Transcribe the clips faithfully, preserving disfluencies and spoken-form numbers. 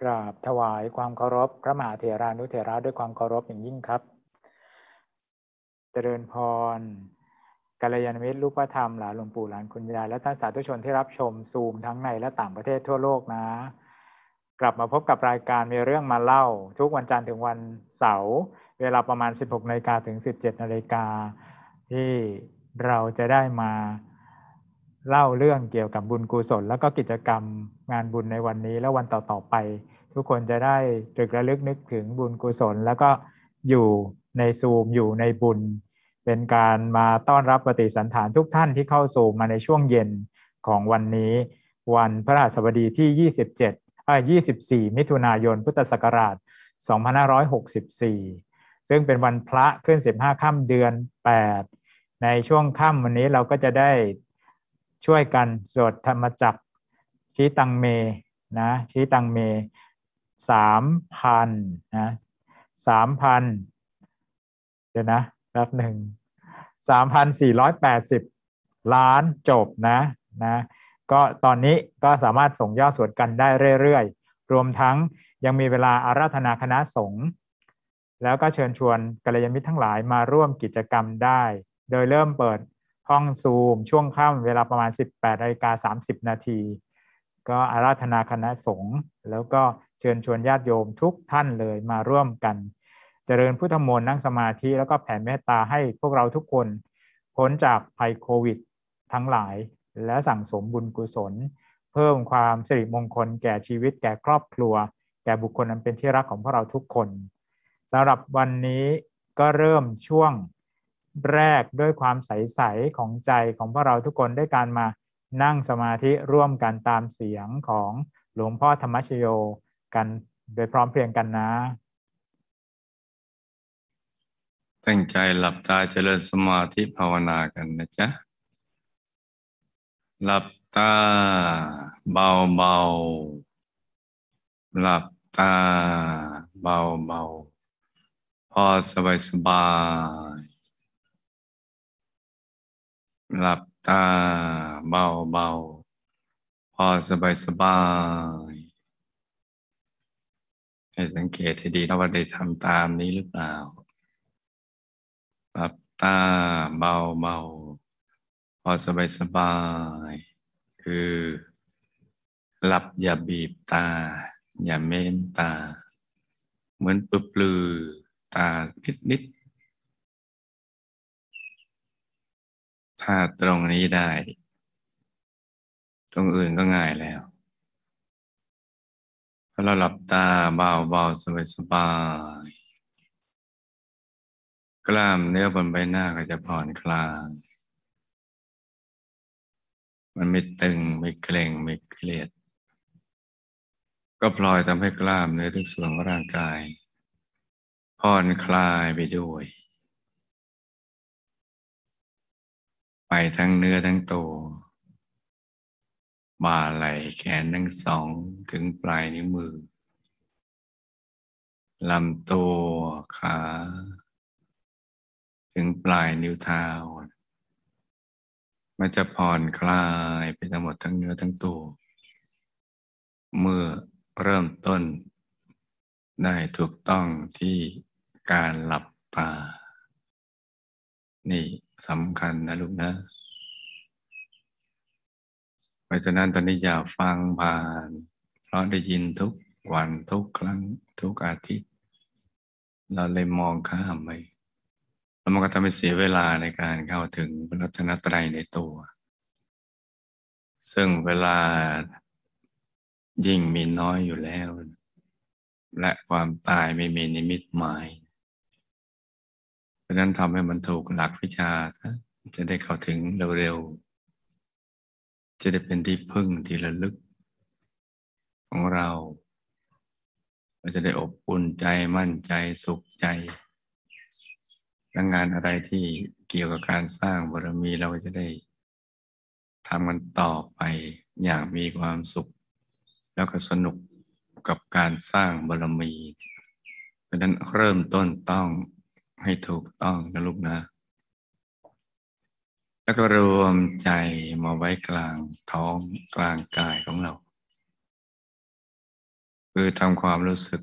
ราบถวายความเคารพพระมหาเถรานุเถระด้วยความเคารพอย่างยิ่งครับเจริญพรกัลยาณมิตรรูปธรรมหลานหลวงปู่หลานคุณยายและท่านสาธุชนที่รับชมซูมทั้งในและต่างประเทศทั่วโลกนะกลับมาพบกับรายการมีเรื่องมาเล่าทุกวันจันทร์ถึงวันเสาร์เวลาประมาณ สิบหกนาฬิกาถึง สิบเจ็ดนาฬิกาที่เราจะได้มาเล่าเรื่องเกี่ยวกับบุญกุศลแล้วก็กิจกรรมงานบุญในวันนี้และวันต่อๆไปทุกคนจะได้ตรึกระลึกนึกถึงบุญกุศลแล้วก็อยู่ในซูมอยู่ในบุญเป็นการมาต้อนรับปฏิสันถานทุกท่านที่เข้าซูมมาในช่วงเย็นของวันนี้วันพฤหัสบดีที่ยี่สิบเจ็ดเอ่อยี่สิบสี่มิถุนายนพุทธศักราชสองพันห้าร้อยหกสิบสี่ซึ่งเป็นวันพระขึ้นสิบห้าค่ำเดือนแปดในช่วงค่ำวันนี้เราก็จะได้ช่วยกันสวดธรรมจักรชี้ตังเมนะชี้ตังเมสามพันนะสามพันเดี๋ยวนะแป๊บหนึ่งสามพันสี่ร้อยแปดสิบล้านจบนะนะก็ตอนนี้ก็สามารถส่งยอดสวดกันได้เรื่อยๆรวมทั้งยังมีเวลาอาราธนาคณะสงฆ์แล้วก็เชิญชวนกัลยาณมิตรทั้งหลายมาร่วมกิจกรรมได้โดยเริ่มเปิดห้องซูมช่วงค่ำเวลาประมาณ สิบแปดนาฬิกาสามสิบนาทีก็อาราธนาคณะสงฆ์แล้วก็เชิญชวนญาติโยมทุกท่านเลยมาร่วมกันเจริญพุทธมนต์นั่งสมาธิแล้วก็แผ่เมตตาให้พวกเราทุกคนพ้นจากภัยโควิดทั้งหลายและสั่งสมบุญกุศลเพิ่มความสิริมงคลแก่ชีวิตแก่ครอบครัวแก่บุคคลอันเป็นที่รักของพวกเราทุกคนสำหรับวันนี้ก็เริ่มช่วงแรกด้วยความใสๆของใจของพวกเราทุกคนด้วยการมานั่งสมาธิร่วมกันตามเสียงของหลวงพ่อธรรมชโยกันโดยพร้อมเพรียงกันนะตั้งใจหลับตาเจริญสมาธิภาวนากันนะจ๊ะหลับตาเบาๆหลับตาเบาๆพอสบายสบายหลับตาเบาๆพอสบายสบายให้สังเกตให้ดีนะว่าได้ทำตามนี้หรือเปล่าหลับตาเบาๆพอสบายสบายคือหลับอย่าบีบตาอย่าเม้นตาเหมือนปลือตานิดนิดถ้าตรงนี้ได้ตรงอื่นก็ง่ายแล้วพอเราหลับตาเบาๆสบายๆกล้ามเนื้อบนใบหน้าก็จะผ่อนคลายมันไม่ตึงไม่เกร็งไม่เครียดก็ปล่อยทำให้กล้ามเนื้อทุกส่วนของร่างกายผ่อนคลายไปด้วยไปทั้งเนื้อทั้งตัวบ่าไหล่แขนทั้งสองถึงปลายนิ้วมือลำตัวขาถึงปลายนิ้วเท้ามันจะผ่อนคลายไปทั้งหมดทั้งเนื้อทั้งตัวเมื่อเริ่มต้นได้ถูกต้องที่การหลับตานี่สำคัญนะลูกนะเพราะฉะนั้นตอนนี้อย่าฟังผ่านเพราะได้ยินทุกวันทุกครั้งทุกอาทิตย์เราเลยมองข้ามไปแล้วมันก็ทำให้เสียเวลาในการเข้าถึงพระรัตนตรัยในตัวซึ่งเวลายิ่งมีน้อยอยู่แล้วและความตายไม่มีนิมิตหมายเพราะนั้นทำให้มันถูกหลักวิชาซะจะได้เข้าถึงเร็วๆจะได้เป็นที่พึ่งที่ระลึกของเราเราจะได้อบอุ่นใจมั่นใจสุขใจและงานอะไรที่เกี่ยวกับการสร้างบารมีเราจะได้ทำกันต่อไปอย่างมีความสุขแล้วก็สนุกกับการสร้างบารมีเพราะนั้นเริ่มต้นต้องให้ถูกต้องนะลูกนะแล้วก็รวมใจมาไว้กลางท้องกลางกายของเราคือทำความรู้สึก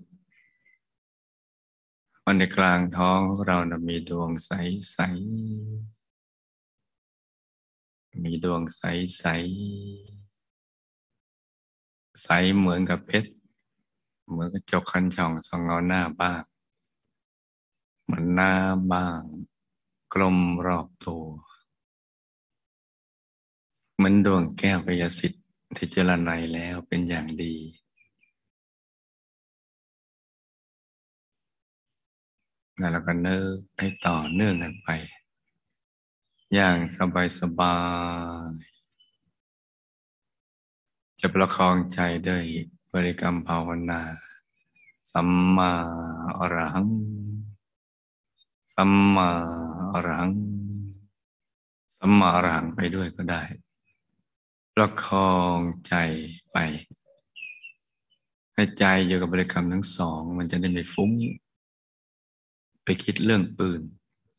ว่าในกลางท้องของเรานะมีดวงใสๆมีดวงใสๆใสเหมือนกับเพชรเหมือนกระจกคันช่องส่องเงาหน้าบ้างเหมือนหน้าบ้างกลมรอบตัวเหมือนดวงแก้วกายสิทธิ์ที่เจรไนแล้วเป็นอย่างดีแล้วเราก็นึกให้ต่อเนื่องกันไปอย่างสบายๆจะประคองใจด้วยบริกรรมภาวนาสัมมาอรหังสัมมาอรหังสัมมาอรหังไปด้วยก็ได้ประคองใจไปให้ใจอยู่กับบริกรรมทั้งสองมันจะได้ไม่ฟุ้งไปคิดเรื่องอื่น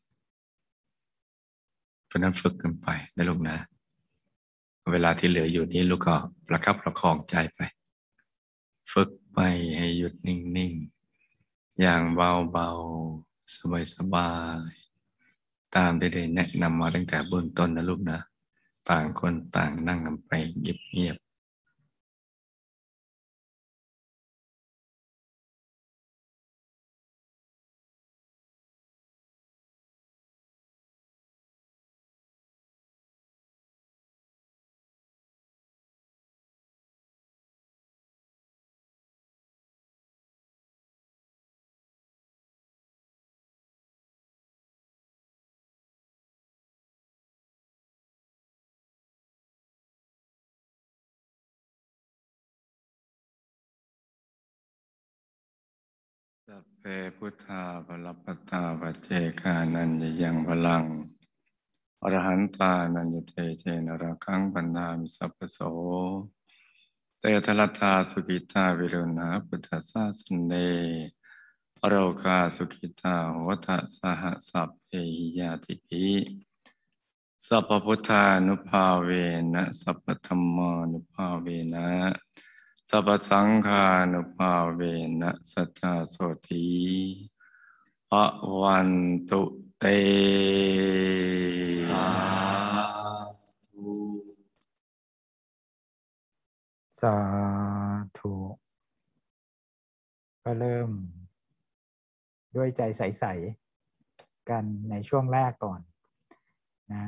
เพราะนั้นฝึกกันไปนะลูกนะเวลาที่เหลืออยู่นี้ลูกก็ประคับประคองใจไปฝึกไปให้หยุดนิ่งๆอย่างเบาๆสบายๆตามที่ได้แนะนำมาตั้งแต่เบื้องต้นนะลูกนะต่างคนต่างนั่งกันไปเงียบๆสัพเพพุทธาภลัพพตาปัจเจกานันยยังพลังอรหันตานันยเตเจนระคังปันธามิสัพพโสเตทลัตถาสุกิตาวิรุณาพุทธสาสเนอโรคาสุขิตาโหทะสหสัพเพหิยาติภิสัพพพุทธานุภาเวนะสัพพธัมมานุภาเวนะสัพพสังฆานุภาเวนะสัทธาโสธีภวันตุเตสาธุสาธุก็เริ่มด้วยใจใสๆกันในช่วงแรกก่อนนะ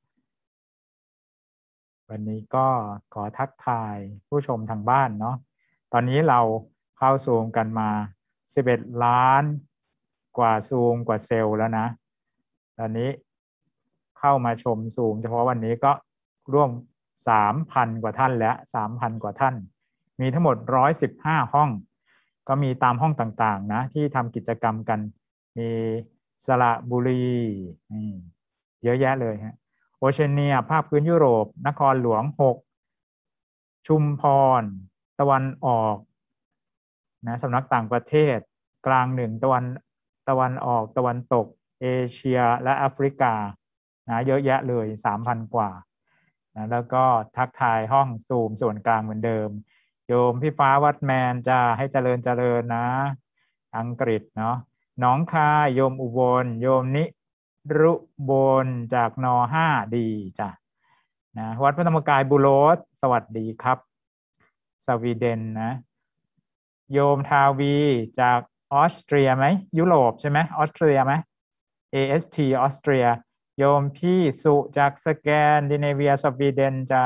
วันนี้ก็ขอทักทายผู้ชมทางบ้านเนาะตอนนี้เราเข้าซูมกันมาสิบเอ็ดล้านกว่าซูมกว่าเซลล์แล้วนะตอนนี้เข้ามาชมซูมเฉพาะวันนี้ก็ร่วม สามพัน กว่าท่านแล้ว สามพัน กว่าท่านมีทั้งหมดหนึ่งร้อยสิบห้าห้องก็มีตามห้องต่างๆนะที่ทำกิจกรรมกันมีสระบุรีเยอะแยะเลยฮะโอเชียเนียภาคพื้นยุโรปนครหลวงหกชุมพรตะวันออกนะสำนักต่างประเทศกลางหนึ่งตะวันตะวันออกตะวันตกเอเชียและแอฟริกานะเยอะแยะเลย สามพัน กว่านะแล้วก็ทักทายห้องซูมส่วนกลางเหมือนเดิมโยมพี่ฟ้าวัดแมนจะให้เจริญเจริญนะอังกฤษเนาะน้องคายโยมอุบลโยมนิรุบลจากนห้าดีจ้ะนะวัดพระธรรมกายบุโรสสวัสดีครับสวีเดนนะโยมทาวีจากออสเตรียไหมยุโรปใช่ไหมออสเตรียไหม เอ เอส ที ออสเตรียโยมพี่สุจากสแกนดิเนเวียสวีเดนจ้า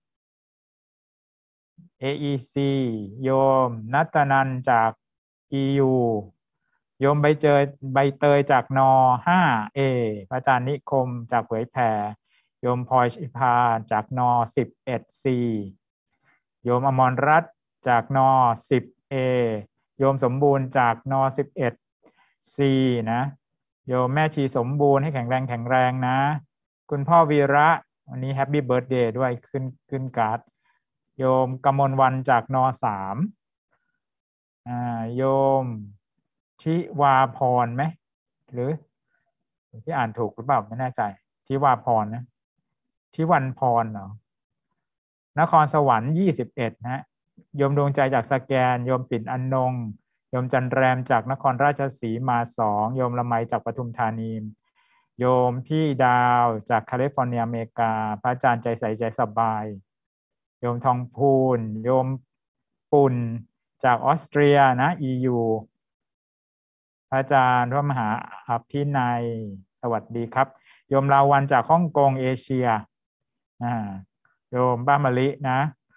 เอ อี ซี โยมนัตนันจาก อี ยู โยมใบเจยใบเตยจากน ห้า เอ พระอาจารย์นิคมจากเผยแผ่โยมพลอยชิพาจากน สิบเอ็ด ซี โยมอมรรัตน์จากน สิบ เอ โยมสมบูรณ์จากน สิบเอ็ด ซี นะโยมแม่ชีสมบูรณ์ให้แข็งแรงแข็งแรงนะคุณพ่อวีระวันนี้แฮปปี้เบิร์ธเดย์ด้วยขึ้นขึ้นการ์ดโยมกมลวันจากน สาม อ่าโยมทิวาพรไหมหรือที่อ่านถูกหรือเปล่าไม่แน่ใจทิวาพรนะทิวันพรเหรอนครสวรรค์ยี่สิบเอ็ดนะโยมดวงใจจากสแกนโยมปิ่นอนงโยมจันแรมจากนครราชสีมาสองโยมละไมจากปทุมธานีโยมพี่ดาวจากแคลิฟอร์เนียอเมริกาพระอาจารย์ใจใสใจสบายโยมทองพูนโยมปุ่นจากออสเตรียนะ อี ยู พระอาจารย์พระมหาอภินัยสวัสดีครับโยมลาวันจากฮ่องกงเอเชียอ่าโยมบ้ามะลินะ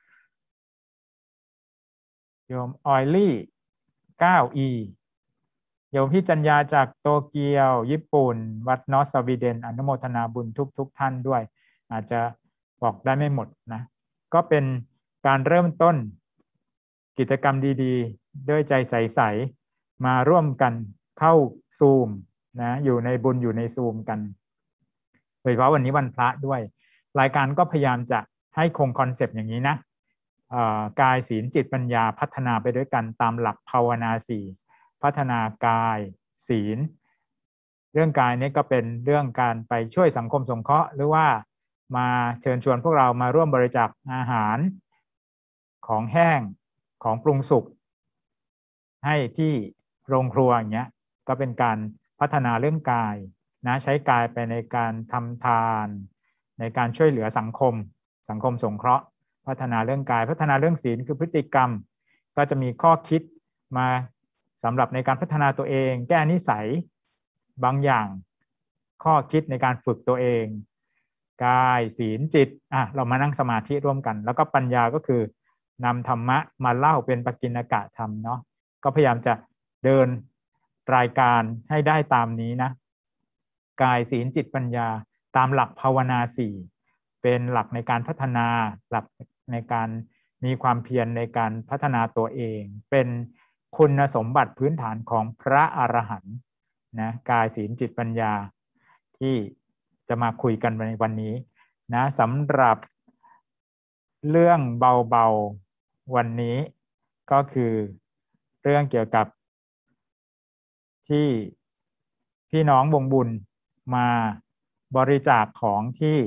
โยมออยลี่ เก้า อี โยมพี่จัญญาจากโตเกียวญี่ปุ่นวัดนอร์สวีเดนอนุโมทนาบุญทุกทุกท่านด้วยอาจจะบอกได้ไม่หมดนะก็เป็นการเริ่มต้นกิจกรรมดีๆด้วยใจใสๆมาร่วมกันเข้าซูมนะอยู่ในบุญอยู่ในซูมกันโดยเฉพาะวันนี้วันพระด้วยรายการก็พยายามจะให้คงคอนเซปต์อย่างนี้นะกายศีลจิตปัญญาพัฒนาไปด้วยกันตามหลักภาวนาสี่พัฒนากายศีลเรื่องกายนี้ก็เป็นเรื่องการไปช่วยสังคมสงเคราะห์หรือว่ามาเชิญชวนพวกเรามาร่วมบริจาคอาหารของแห้งของปรุงสุกให้ที่โรงครัวอย่างเงี้ยก็เป็นการพัฒนาเรื่องกายนะใช้กายไปในการทำทานในการช่วยเหลือสังคมสังคมสงเคราะห์พัฒนาเรื่องกายพัฒนาเรื่องศีลคือพฤติกรรมก็จะมีข้อคิดมาสำหรับในการพัฒนาตัวเองแก้นิสัยบางอย่างข้อคิดในการฝึกตัวเองกายศีลจิตอ่ะเรามานั่งสมาธิร่วมกันแล้วก็ปัญญาก็คือนำธรรมะมาเล่าเป็นปกิณกะธรรมเนาะก็พยายามจะเดินรายการให้ได้ตามนี้นะกายศีลจิตปัญญาตามหลักภาวนาสี่เป็นหลักในการพัฒนาหลักในการมีความเพียรในการพัฒนาตัวเองเป็นคุณสมบัติพื้นฐานของพระอรหันต์นะกายศีลจิตปัญญาที่จะมาคุยกันในวันนี้นะสำหรับเรื่องเบาๆวันนี้ก็คือเรื่องเกี่ยวกับที่พี่น้องวงบุญมาบริจาคของที่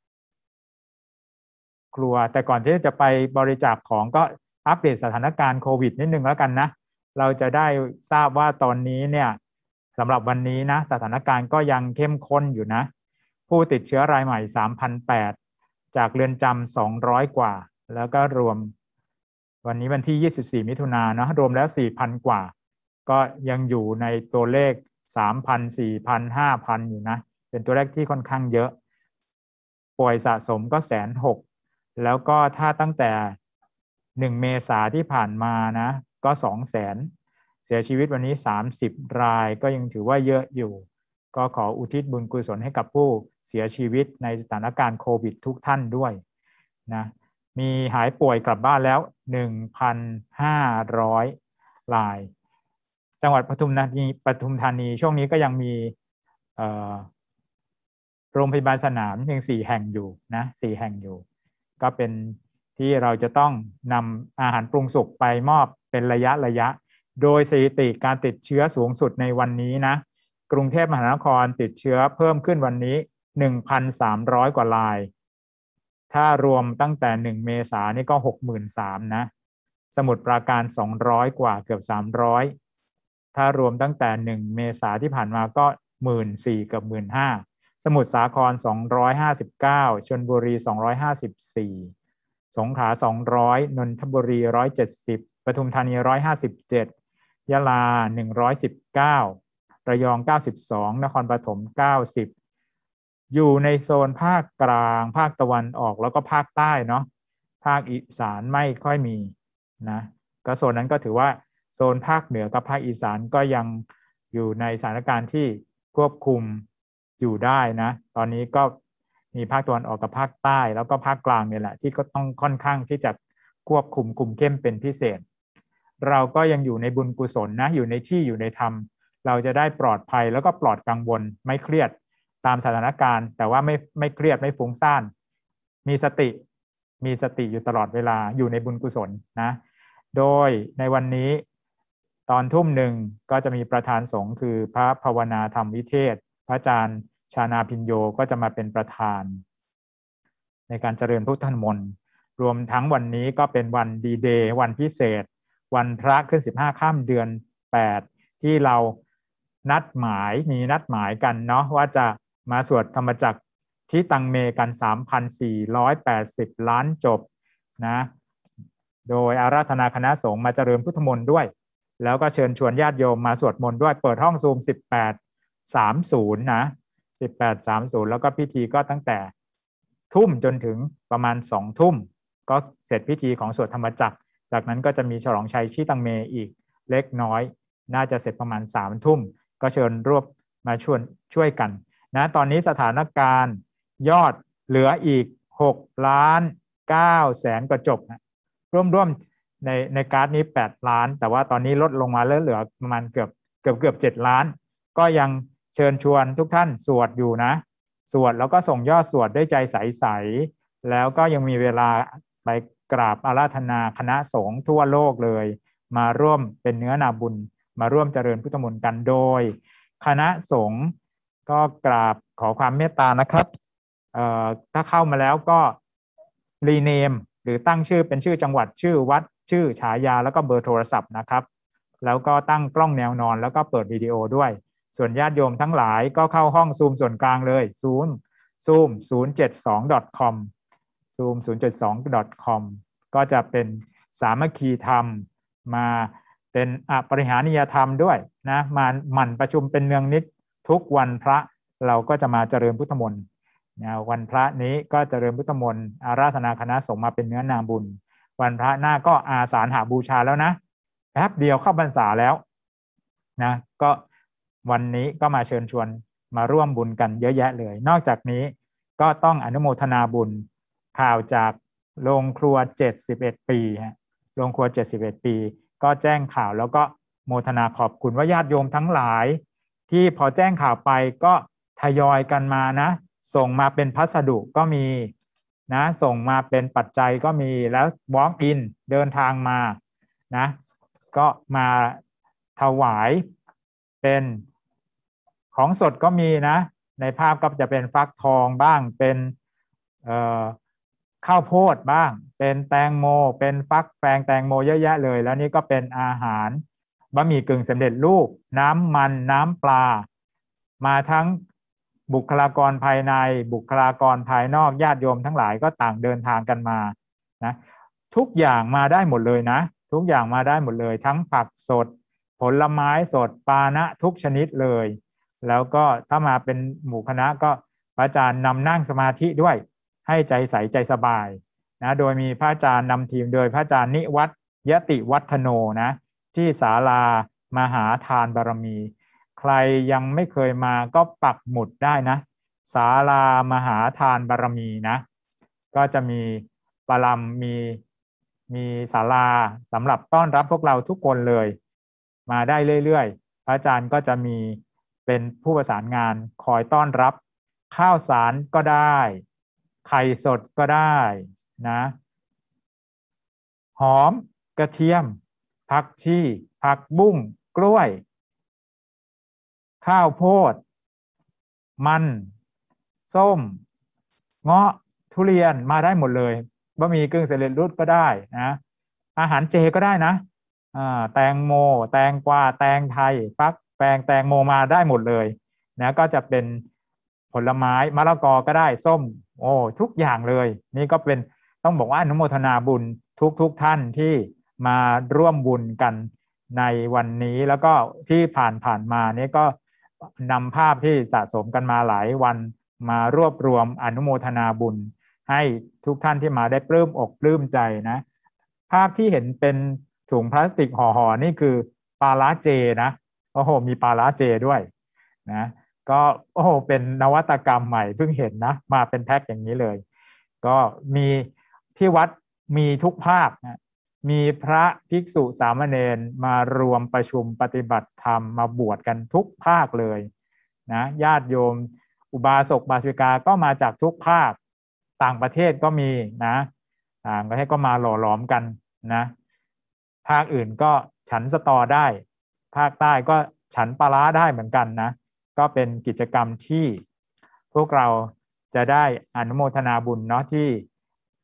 ครัวแต่ก่อนที่จะไปบริจาคของก็อัปเดตสถานการณ์โควิดนิดนึงแล้วกันนะเราจะได้ทราบว่าตอนนี้เนี่ยสำหรับวันนี้นะสถานการณ์ก็ยังเข้มข้นอยู่นะผู้ติดเชื้อรายใหม่ สามพันแปดร้อย จากเรือนจำสองร้อยกว่าแล้วก็รวมวันนี้วันที่ยี่สิบสี่มิถุนายนนะรวมแล้ว สี่พัน กว่าก็ยังอยู่ในตัวเลข สามพัน สี่พัน ห้าพัน อยู่นะเป็นตัวเลขที่ค่อนข้างเยอะป่วยสะสมก็แสนหกแล้วก็ถ้าตั้งแต่หนึ่งเมษาที่ผ่านมานะก็สองแสนเสียชีวิตวันนี้สามสิบรายก็ยังถือว่าเยอะอยู่ก็ขออุทิศบุญกุศลให้กับผู้เสียชีวิตในสถานการณ์โควิดทุกท่านด้วยนะมีหายป่วยกลับบ้านแล้ว หนึ่งพันห้าร้อย รายจังหวัดปทุมธานีปทุมธานีช่วงนี้ก็ยังมีโรงพยาบาลสนามยังสี่แห่งอยู่นะสี่แห่งอยู่ก็เป็นที่เราจะต้องนำอาหารปรุงสุกไปมอบเป็นระยะระยะโดยสถิติการติดเชื้อสูงสุดในวันนี้นะกรุงเทพมหานครติดเชื้อเพิ่มขึ้นวันนี้ หนึ่งพันสามร้อย กว่ารายถ้ารวมตั้งแต่หนึ่งเมษายนนี่ก็ หกหมื่นสามพัน นะสมุทรปราการสองร้อยกว่าเกือบสามร้อยถ้ารวมตั้งแต่หนึ่งเมษายนที่ผ่านมาก็ หนึ่งหมื่นสี่พัน กับ หนึ่งหมื่นห้าพัน สมุทรสาครสองร้อยห้าสิบเก้าชลบุรีสองร้อยห้าสิบสี่สงขลาสองร้อยนนทบุรีหนึ่งร้อยเจ็ดสิบปทุมธานีหนึ่งร้อยห้าสิบเจ็ดยะลาหนึ่งร้อยสิบเก้าระยองเก้าสิบสองนครปฐมเก้าสิบอยู่ในโซนภาคกลางภาคตะวันออกแล้วก็ภาคใต้เนาะภาคอีสานไม่ค่อยมีนะก็โซนนั้นก็ถือว่าโซนภาคเหนือกับภาคอีสานก็ยังอยู่ในสถานการณ์ที่ควบคุมอยู่ได้นะตอนนี้ก็มีภาคตะวันออกกับภาคใต้แล้วก็ภาคกลางเนี่ยแหละที่ก็ต้องค่อนข้างที่จะควบคุมคุมเข้มเป็นพิเศษเราก็ยังอยู่ในบุญกุศลนะอยู่ในที่อยู่ในธรรมเราจะได้ปลอดภัยแล้วก็ปลอดกังวลไม่เครียดตามสถานการณ์แต่ว่าไม่ไม่เครียดไม่ฟุ้งซ่านมีสติมีสติอยู่ตลอดเวลาอยู่ในบุญกุศลนะโดยในวันนี้ตอนทุ่มหนึ่งก็จะมีประธานสงฆ์คือพระภาวนาธรรมวิเทศพระอาจารย์ชานาพิญโยก็จะมาเป็นประธานในการเจริญพุทธมนต์รวมทั้งวันนี้ก็เป็นวันดีเดย์วันพิเศษวันพระขึ้นสิบห้าค่ำเดือนแปดที่เรานัดหมายมีนัดหมายกันเนาะว่าจะมาสวดธรรมจักรชิตังเมกัน สามพันสี่ร้อยแปดสิบ ล้านจบนะโดยอาราธนาคณะสงฆ์มาเจริญพุทธมนต์ด้วยแล้วก็เชิญชวนญาติโยมมาสวดมนต์ด้วยเปิดห้องซูมสิบแปดสามสิบนะสิบแปดสามสิบแล้วก็พิธีก็ตั้งแต่ทุ่มจนถึงประมาณสองทุ่มก็เสร็จพิธีของสวดธรรมจักรจากนั้นก็จะมีฉลองชัยชิตังเมอีกเล็กน้อยน่าจะเสร็จประมาณสามทุ่มก็เชิญรวบมาชวนช่วยกันนะตอนนี้สถานการณ์ยอดเหลืออีกหกล้านเก้าแสนกว่าจบนะร่วมๆในในการ์ดนี้แปดล้านแต่ว่าตอนนี้ลดลงมาเหลือประมาณเกือบเกือบเกือบเจ็ดล้านก็ยังเชิญชวนทุกท่านสวดอยู่นะสวดแล้วก็ส่งยอดสวดด้วยใจใสๆแล้วก็ยังมีเวลาไปกราบอาราธนาคณะสงฆ์ทั่วโลกเลยมาร่วมเป็นเนื้อนาบุญมาร่วมเจริญพุทธมนต์กันโดยคณะสงฆ์ก็กราบขอความเมตตานะครับเอ่อถ้าเข้ามาแล้วก็รีเนมหรือตั้งชื่อเป็นชื่อจังหวัดชื่อวัดชื่อฉายาแล้วก็เบอร์โทรศัพท์นะครับแล้วก็ตั้งกล้องแนวนอนแล้วก็เปิดวิดีโอด้วยส่วนญาติโยมทั้งหลายก็เข้าห้องซูมส่วนกลางเลยซูมซูม ศูนย์ เจ็ด สอง ดอท คอม ซูม ศูนย์ เจ็ด สอง ดอท คอม ก็จะเป็นสามัคคีธรรมมาเป็นอปริหานิยธรรมด้วยนะมาหมั่นประชุมเป็นเนืองนิดทุกวันพระเราก็จะมาเจริญพุทธมนต์นะวันพระนี้ก็เจริญพุทธมนต์อาราธนาคณะสงฆ์มาเป็นเนื้อนาบุญวันพระหน้าก็อาสาฬหบูชาแล้วนะแป๊บเดียวเข้าพรรษาแล้วนะก็วันนี้ก็มาเชิญชวนมาร่วมบุญกันเยอะแยะเลยนอกจากนี้ก็ต้องอนุโมทนาบุญข่าวจากโรงครัวเจ็ดสิบเอ็ดปีฮะโรงครัวเจ็ดสิบเอ็ดปีก็แจ้งข่าวแล้วก็โมทนาขอบคุณว่าญาติโยมทั้งหลายที่พอแจ้งข่าวไปก็ทยอยกันมานะส่งมาเป็นพัสดุก็มีนะส่งมาเป็นปัจจัยก็มีแล้ว walk in เดินทางมานะก็มาถวายเป็นของสดก็มีนะในภาพก็จะเป็นฟักทองบ้างเป็นเอ่อข้าวโพดบ้างเป็นแตงโมเป็นฟักแฟงแตงโมเยอะแยะเลยแล้วนี่ก็เป็นอาหารบะหมี่กึ่งสำเร็จรูปน้ำมันน้ำปลามาทั้งบุคลากรภายในบุคลากรภายนอกญาติโยมทั้งหลายก็ต่างเดินทางกันมานะทุกอย่างมาได้หมดเลยนะทุกอย่างมาได้หมดเลยทั้งผักสดผลไม้สดปานะทุกชนิดเลยแล้วก็ถ้ามาเป็นหมู่คณะก็พระอาจารย์นำนั่งสมาธิด้วยให้ใจใสใจสบายนะโดยมีพระอาจารย์นำทีมโดยพระอาจารย์นิวัฒน์ยติวัฒโนนะที่ศาลามหาทานบารมีใครยังไม่เคยมาก็ปักหมุดได้นะศาลามหาทานบารมีนะก็จะมีปลัมมีมีศาลาสำหรับต้อนรับพวกเราทุกคนเลยมาได้เรื่อยๆพระอาจารย์ก็จะมีเป็นผู้ประสานงานคอยต้อนรับข้าวสารก็ได้ไข่สดก็ได้นะหอมกระเทียมผักชีผักบุ้งกล้วยข้าวโพดมันส้มเงาะทุเรียนมาได้หมดเลยบะหมี่กึ่งสำเร็จรูปก็ได้นะอาหารเจก็ได้นะอ่าแตงโมแตงกวาแตงไทยฟักแปงแตงโมมาได้หมดเลยนะก็จะเป็นผลไม้มะละกอก็ได้ส้มโอ้ทุกอย่างเลยนี่ก็เป็นต้องบอกว่าอนุโมทนาบุญทุกทุกท่านที่มาร่วมบุญกันในวันนี้แล้วก็ที่ผ่านผ่านมานี่ก็นำภาพที่สะสมกันมาหลายวันมารวบรวมอนุโมทนาบุญให้ทุกท่านที่มาได้ปลื้มอกปลื้มใจนะภาพที่เห็นเป็นถุงพลาสติกห่อๆนี่คือปลาร้าเจนะโอ้โหมีปลาร้าเจด้วยนะก็โอ้โหเป็นนวัตกรรมใหม่เพิ่งเห็นนะมาเป็นแพ็คอย่างนี้เลยก็มีที่วัดมีทุกภาคนะมีพระภิกษุสามเณรมารวมประชุมปฏิบัติธรรมมาบวชกันทุกภาคเลยนะญาติโยมอุบาสกบาสิกาก็มาจากทุกภาคต่างประเทศก็มีนะต่างประเทศก็มาหล่อหลอมกันนะภาคอื่นก็ฉันสตอได้ภาคใต้ก็ฉันปลาร้าได้เหมือนกันนะก็เป็นกิจกรรมที่พวกเราจะได้อนุโมทนาบุญเนาะที่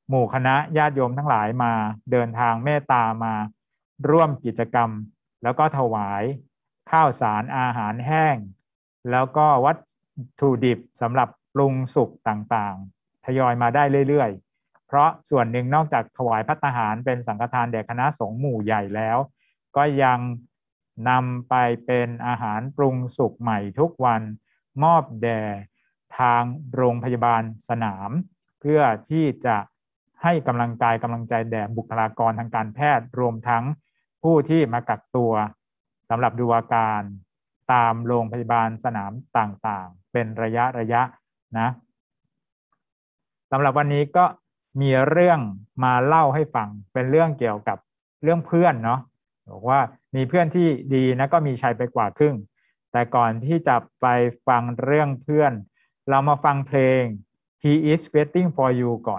หมู่คณะญาติโยมทั้งหลายมาเดินทางเมตตามาร่วมกิจกรรมแล้วก็ถวายข้าวสารอาหารแห้งแล้วก็วัตถุดิบสำหรับปรุงสุกต่างๆทยอยมาได้เรื่อยๆเพราะส่วนหนึ่งนอกจากถวายภัตตาหารเป็นสังฆทานแด่คณะสงฆ์หมู่ใหญ่แล้วก็ยังนำไปเป็นอาหารปรุงสุกใหม่ทุกวันมอบแด่ทางโรงพยาบาลสนามเพื่อที่จะให้กำลังกายกำลังใจแด่บุคลากรทางการแพทย์รวมทั้งผู้ที่มากักตัวสำหรับดูอาการตามโรงพยาบาลสนามต่างๆเป็นระยะระยะนะสำหรับวันนี้ก็มีเรื่องมาเล่าให้ฟังเป็นเรื่องเกี่ยวกับเรื่องเพื่อนเนาะบอกว่ามีเพื่อนที่ดีนะก็มีชัยไปกว่าครึ่งแต่ก่อนที่จะไปฟังเรื่องเพื่อนเรามาฟังเพลง He is waiting for you ก่อน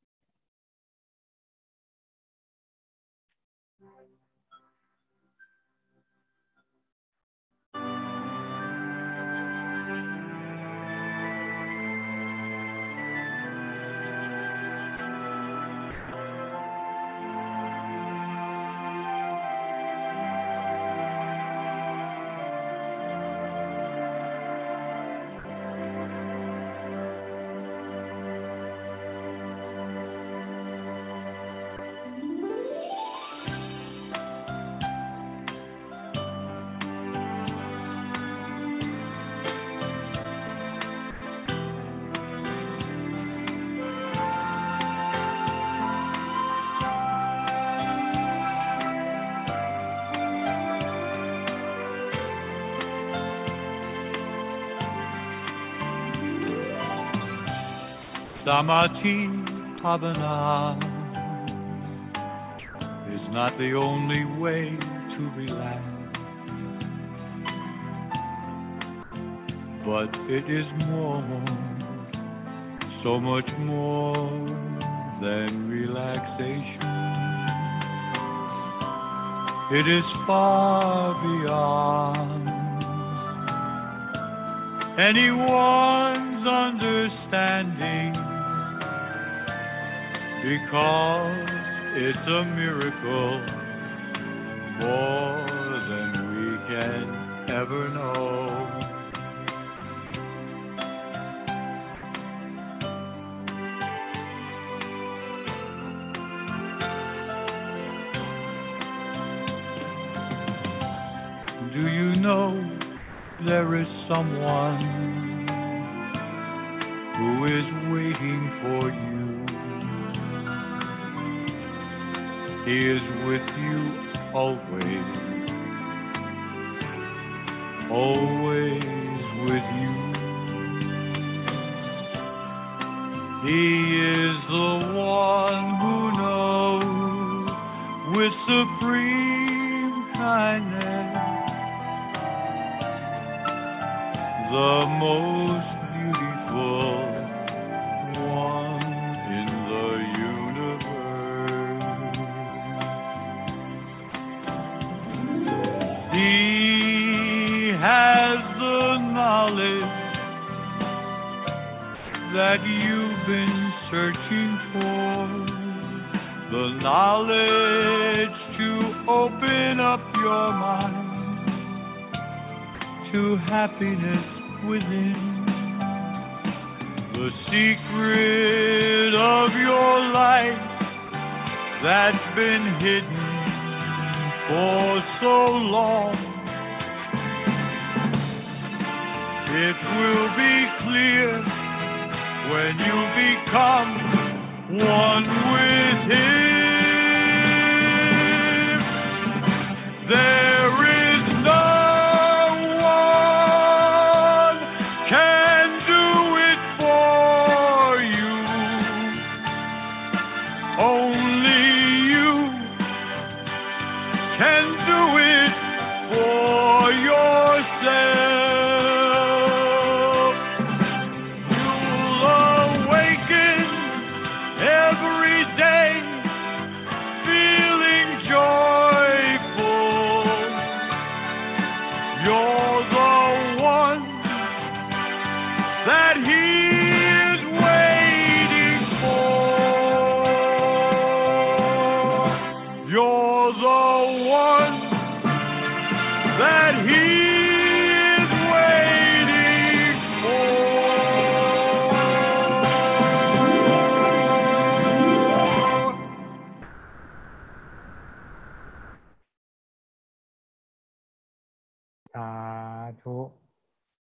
Samadhi Bhavana is not the only way to relax, but it is more, so much more than relaxation. It is far beyond anyone's understanding, because it's a miracle more than we can ever know. Do you know there is someone who is waiting for you? He is with you always, always with you. He is the one who knows with supreme kindness the most beautiful one in the universe. He has the knowledge that you've been searching for, the knowledge to open up your mind to happiness within, the secret of your life that's been hidden for so long. It will be clear when you become one with Him. There is no that He is waiting for.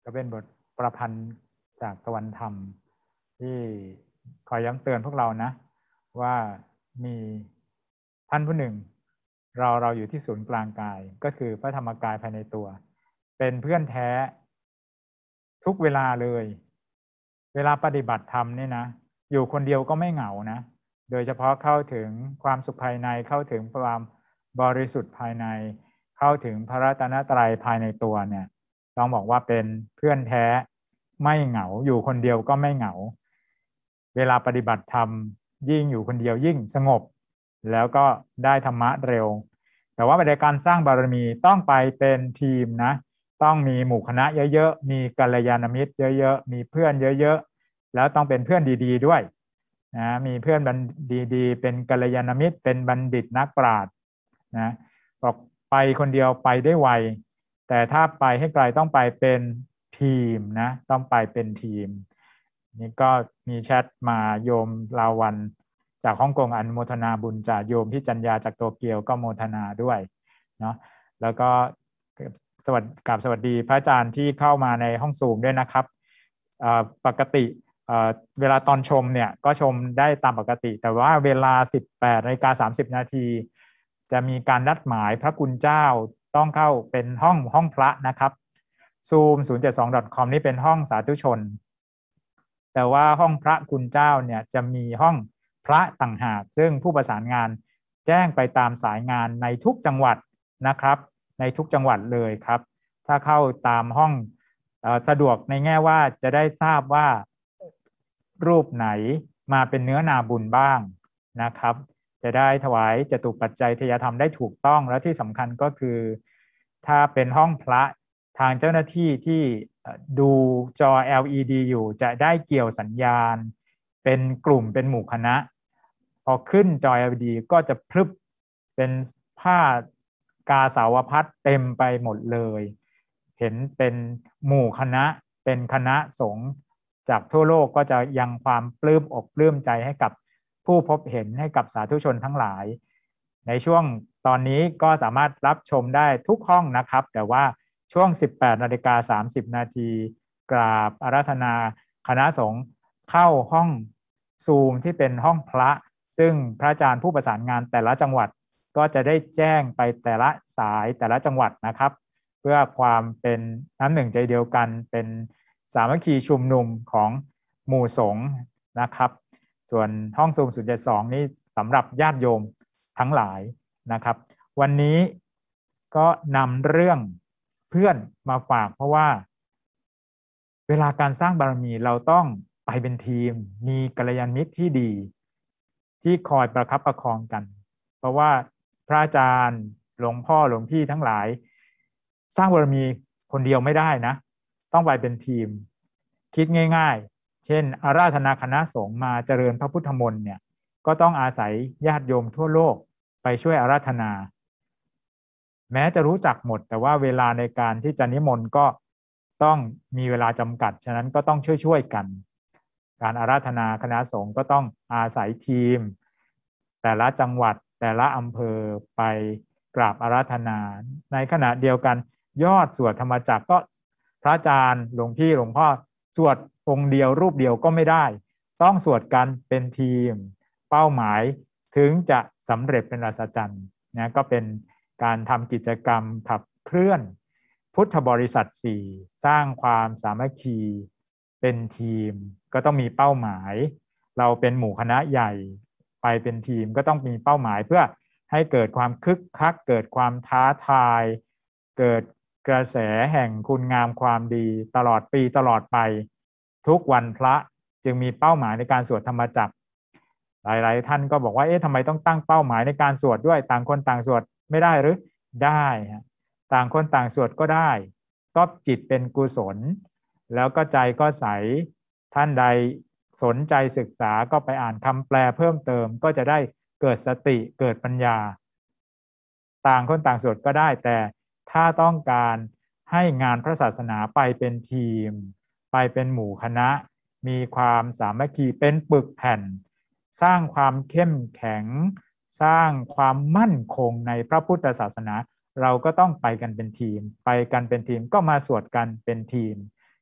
ก็เป็นบทประพันธ์จากตะวันธรรมที่คอยย้ำเตือนพวกเรานะว่ามีท่านผู้หนึ่งเราเราอยู่ที่ศูนย์กลางกายก็คือพระธรรมกายภายในตัวเป็นเพื่อนแท้ทุกเวลาเลยเวลาปฏิบัติธรรมนี่นะอยู่คนเดียวก็ไม่เหงานะโดยเฉพาะเข้าถึงความสุขภายในเข้าถึงความบริสุทธิ์ภายในเข้าถึงพระรัตนตรัยภายในตัวเนี่ยต้องบอกว่าเป็นเพื่อนแท้ไม่เหงาอยู่คนเดียวก็ไม่เหงาเวลาปฏิบัติธรรมยิ่งอยู่คนเดียวยิ่งสงบแล้วก็ได้ธรรมะเร็วแต่ว่าในการสร้างบารมีต้องไปเป็นทีมนะต้องมีหมู่คณะเยอะๆมีกัลยาณมิตรเยอะๆมีเพื่อนเยอะๆแล้วต้องเป็นเพื่อนดีๆด้วยนะมีเพื่อนดีๆเป็นกัลยาณมิตรเป็นบัณฑิตนักปราชญ์นะบอกไปคนเดียวไปได้ไวแต่ถ้าไปให้ไกลต้องไปเป็นทีมนะต้องไปเป็นทีมนี่ก็มีแชทมาโยมลาวันจากฮ่องกงอนุโมทนาบุญจากโยมที่จัญญาจากโตเกียวก็โมทนาด้วยเนาะแล้วก็สวัสดีกับสวัสดีพระอาจารย์ที่เข้ามาในห้องซูมด้วยนะครับปกติเวลาตอนชมเนี่ยก็ชมได้ตามปกติแต่ว่าเวลา สิบแปดนาฬิกาสามสิบนาทีจะมีการนัดหมายพระคุณเจ้าต้องเข้าเป็นห้องห้องพระนะครับซูม ศูนย์ เจ็ด สอง ดอท คอม นี่เป็นห้องสาธุชนแต่ว่าห้องพระคุณเจ้าเนี่ยจะมีห้องพระต่างหากซึ่งผู้ประสานงานแจ้งไปตามสายงานในทุกจังหวัดนะครับในทุกจังหวัดเลยครับถ้าเข้าตามห้องสะดวกในแง่ว่าจะได้ทราบว่ารูปไหนมาเป็นเนื้อนาบุญบ้างนะครับจะได้ถวายจตุปัจจัยทายธรรมได้ถูกต้องและที่สำคัญก็คือถ้าเป็นห้องพระทางเจ้าหน้าที่ที่ดูจอ แอล อี ดี อยู่จะได้เกี่ยวสัญญาณเป็นกลุ่มเป็นหมู่คณะพอขึ้นจอ แอล อี ดี ก็จะพรึบเป็นผ้ากาสาวพัสเต็มไปหมดเลยเห็นเป็นหมู่คณะเป็นคณะสงฆ์จากทั่วโลกก็จะยังความปลื้มอกปลื้มใจให้กับผู้พบเห็นให้กับสาธุชนทั้งหลายในช่วงตอนนี้ก็สามารถรับชมได้ทุกห้องนะครับแต่ว่าช่วง สิบแปดนาฬิกาสามสิบนาทีกราบอาราธนาคณะสงฆ์เข้าห้องซูมที่เป็นห้องพระซึ่งพระอาจารย์ผู้ประสานงานแต่ละจังหวัดก็จะได้แจ้งไปแต่ละสายแต่ละจังหวัดนะครับเพื่อความเป็นน้ำหนึ่งใจเดียวกันเป็นสามัคคีชุมนุมของหมู่สงฆ์นะครับส่วนห้องซูม ศูนย์ เจ็ด สอง นี่สำหรับญาติโยมทั้งหลายนะครับวันนี้ก็นำเรื่องเพื่อนมาฝากเพราะว่าเวลาการสร้างบารมีเราต้องไปเป็นทีมมีกัลยาณมิตรที่ดีที่คอยประคับประคองกันเพราะว่าพระอาจารย์หลวงพ่อหลวงพี่ทั้งหลายสร้างบารมีคนเดียวไม่ได้นะต้องไปเป็นทีมคิดง่ายๆเช่นอาราธนาคณะสงฆ์มาเจริญพระพุทธมนต์เนี่ยก็ต้องอาศัยญาติโยมทั่วโลกไปช่วยอาราธนาแม้จะรู้จักหมดแต่ว่าเวลาในการที่จะนิมนต์ก็ต้องมีเวลาจำกัดฉะนั้นก็ต้องช่วยๆกันการอาราธนาคณะสงฆ์ก็ต้องอาศัยทีมแต่ละจังหวัดแต่ละอำเภอไปกราบอาราธนาในขณะเดียวกันยอดสวดธรรมจักรก็พระอาจารย์หลวงพี่หลวงพ่อสวดองค์เดียวรูปเดียวก็ไม่ได้ต้องสวดกันเป็นทีมเป้าหมายถึงจะสำเร็จเป็นอัศจรรย์นะก็เป็นการทำกิจกรรมขับเคลื่อนพุทธบริษัทสี่สร้างความสามัคคีเป็นทีมก็ต้องมีเป้าหมายเราเป็นหมู่คณะใหญ่ไปเป็นทีมก็ต้องมีเป้าหมายเพื่อให้เกิดความคึกคักเกิดความท้าทายเกิดกระแสแห่งคุณงามความดีตลอดปีตลอดไปทุกวันพระจึงมีเป้าหมายในการสวดธรรมจักรหลายๆท่านก็บอกว่าเอ๊ะทำไมต้องตั้งเป้าหมายในการสวดด้วยต่างคนต่างสวดไม่ได้หรือได้ฮะต่างคนต่างสวดก็ได้ก็จิตเป็นกุศลแล้วก็ใจก็ใสท่านใดสนใจศึกษาก็ไปอ่านคำแปลเพิ่มเติมก็จะได้เกิดสติเกิดปัญญาต่างคนต่างสวดก็ได้แต่ถ้าต้องการให้งานพระศาสนาไปเป็นทีมไปเป็นหมู่คณะมีความสามัคคีเป็นปึกแผ่นสร้างความเข้มแข็งสร้างความมั่นคงในพระพุทธศาสนาเราก็ต้องไปกันเป็นทีมไปกันเป็นทีมก็มาสวดกันเป็นทีม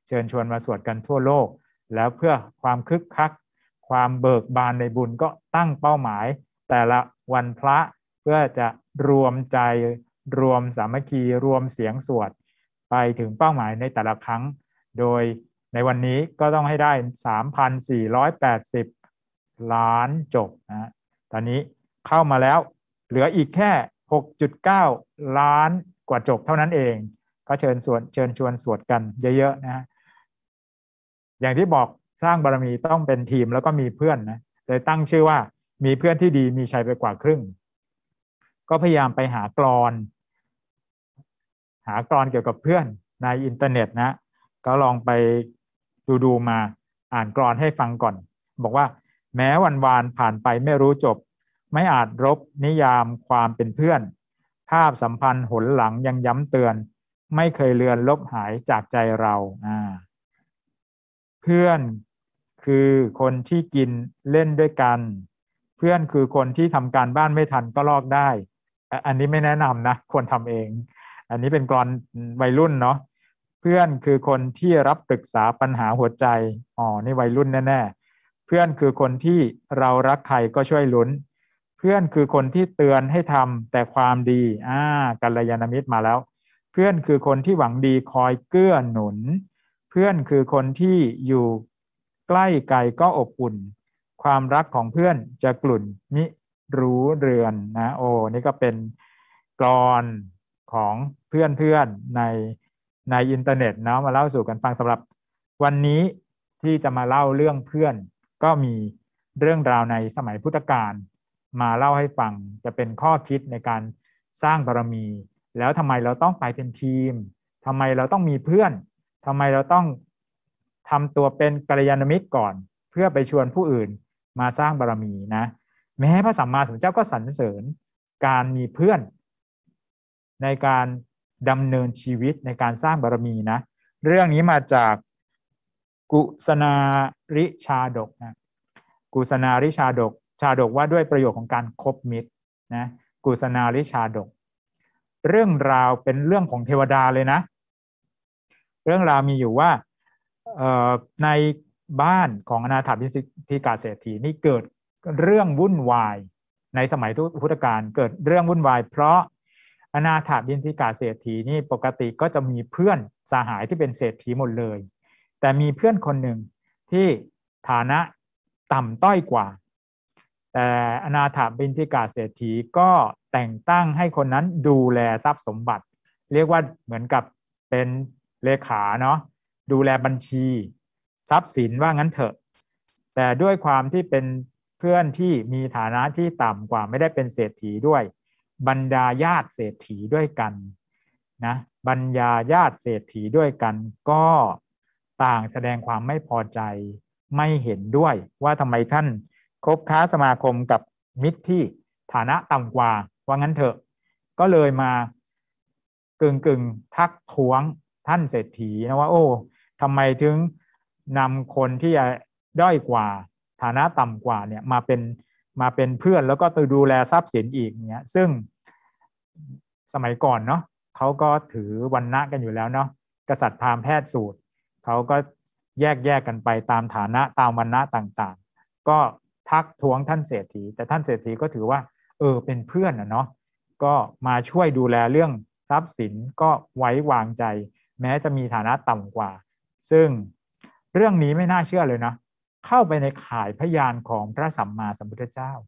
เชิญชวนมาสวดกันทั่วโลกแล้วเพื่อความคึกคักความเบิกบานในบุญก็ตั้งเป้าหมายแต่ละวันพระเพื่อจะรวมใจรวมสามัคคีรวมเสียงสวดไปถึงเป้าหมายในแต่ละครั้งโดยในวันนี้ก็ต้องให้ได้ สามพันสี่ร้อยแปดสิบ ล้านจบนะตอนนี้เข้ามาแล้วเหลืออีกแค่ หกจุดเก้า ล้านกว่าจบเท่านั้นเองก็เชิญสวดเชิญชวนสวดกันเยอะๆนะอย่างที่บอกสร้างบารมีต้องเป็นทีมแล้วก็มีเพื่อนนะเลยตั้งชื่อว่ามีเพื่อนที่ดีมีชัยไปกว่าครึ่งก็พยายามไปหากลอนหากลอนเกี่ยวกับเพื่อนในอินเทอร์เน็ตนะก็ลองไปดูดูมาอ่านกลอนให้ฟังก่อนบอกว่าแม้วันวานผ่านไปไม่รู้จบไม่อาจรบนิยามความเป็นเพื่อนภาพสัมพันธ์หนหลังยังย้ำเตือนไม่เคยเลือนลบหายจากใจเราอ่าเพื่อนคือคนที่กินเล่นด้วยกันเพื่อนคือคนที่ทำการบ้านไม่ทันก็ลอกได้อันนี้ไม่แนะนำนะควรทำเองอันนี้เป็นกลอนวัยรุ่นเนาะเพื่อนคือคนที่รับปรึกษาปัญหาหัวใจอ๋อนี่วัยรุ่นแน่ๆเพื่อนคือคนที่เรารักใครก็ช่วยลุ้นเพื่อนคือคนที่เตือนให้ทำแต่ความดีอ่ากัลยาณมิตรมาแล้วเพื่อนคือคนที่หวังดีคอยเกื้อหนุนเพื่อนคือคนที่อยู่ใกล้ไกลก็อบอุ่นความรักของเพื่อนจะกลุ่นมิรู้เรือนนะโอ้นี่ก็เป็นกลอนของเพื่อนเพื่อนในในอินเทอร์เน็ตเนาะมาเล่าสู่กันฟังสำหรับวันนี้ที่จะมาเล่าเรื่องเพื่อนก็มีเรื่องราวในสมัยพุทธกาลมาเล่าให้ฟังจะเป็นข้อคิดในการสร้างบารมีแล้วทำไมเราต้องไปเป็นทีมทำไมเราต้องมีเพื่อนทำไมเราต้องทำตัวเป็นกัลยาณมิตรก่อนเพื่อไปชวนผู้อื่นมาสร้างบารมีนะแม้พระสัมมาสัมพุทธเจ้าก็สรรเสริญการมีเพื่อนในการดำเนินชีวิตในการสร้างบารมีนะเรื่องนี้มาจากกุสนาริชาดกนะกุสนาริชาดกชาดกว่าด้วยประโยชน์ของการคบมิตรนะกุสนาริชาดกเรื่องราวเป็นเรื่องของเทวดาเลยนะเรื่องราวมีอยู่ว่าในบ้านของอนาถบิณฑิกาเศรษฐีนี่เกิดเรื่องวุ่นวายในสมัยพุทธกาลเกิดเรื่องวุ่นวายเพราะอนาถบิณฑิกาเศรษฐีนี่ปกติก็จะมีเพื่อนสหายที่เป็นเศรษฐีหมดเลยแต่มีเพื่อนคนหนึ่งที่ฐานะต่ำต้อยกว่าแต่อนาถบิณฑิกาเศรษฐีก็แต่งตั้งให้คนนั้นดูแลทรัพย์สมบัติเรียกว่าเหมือนกับเป็นเลขาเนาะดูแลบัญชีทรัพย์สินว่างั้นเถอะแต่ด้วยความที่เป็นเพื่อนที่มีฐานะที่ต่ำกว่าไม่ได้เป็นเศรษฐีด้วยบรรดาญาติเศรษฐีด้วยกันนะบรรดาญาติเศรษฐีด้วยกันก็ต่างแสดงความไม่พอใจไม่เห็นด้วยว่าทำไมท่านคบค้าสมาคมกับมิตรที่ฐานะต่ำกว่าว่างั้นเถอะก็เลยมากึ่งกึ่งทักท้วงท่านเศรษฐีนะว่าโอ้ทำไมถึงนำคนที่ด้อยกว่าฐานะต่ำกว่าเนี่ยมาเป็นมาเป็นเพื่อนแล้วก็ต้องดูแลทรัพย์สินอีกเนี่ยซึ่งสมัยก่อนเนาะเขาก็ถือวรรณะกันอยู่แล้วเนาะกษัตริย์พราหมณ์แพทย์สูตรเขาก็แยกแยกกันไปตามฐานะตามวรรณะต่างๆก็ทักท้วงท่านเศรษฐีแต่ท่านเศรษฐีก็ถือว่าเออเป็นเพื่อนนะเนาะก็มาช่วยดูแลเรื่องทรัพย์สินก็ไว้วางใจแม้จะมีฐานะต่ำกว่าซึ่งเรื่องนี้ไม่น่าเชื่อเลยนะเข้าไปในข่ายพยานของพระสัมมาสัมพุทธเจ้า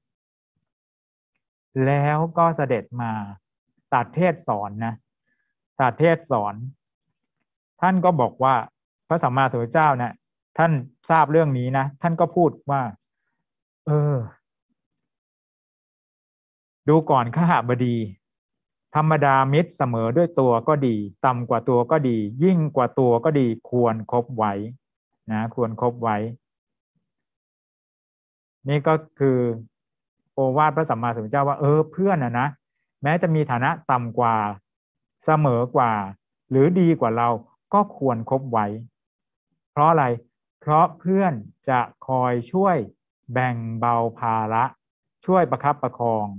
แล้วก็เสด็จมาตรัสเทศสอนนะตรัสเทศสอนท่านก็บอกว่าพระสัมมาสัมพุทธเจ้าเนี่ยท่านทราบเรื่องนี้นะท่านก็พูดว่าเออดูก่อนขหบดีธรรมดามิตรเสมอด้วยตัวก็ดีต่ำกว่าตัวก็ดียิ่งกว่าตัวก็ดีควรคบไว้นะควรคบไว้นี่ก็คือโอวาทพระสัมมาสัมพุทธเจ้าว่าเออเพื่อนนะนะแม้จะมีฐานะต่ำกว่าเสมอกว่าหรือดีกว่าเราก็ควรคบไว้เพราะอะไรเพราะเพื่อนจะคอยช่วยแบ่งเบาภาระช่วยประคับประคอง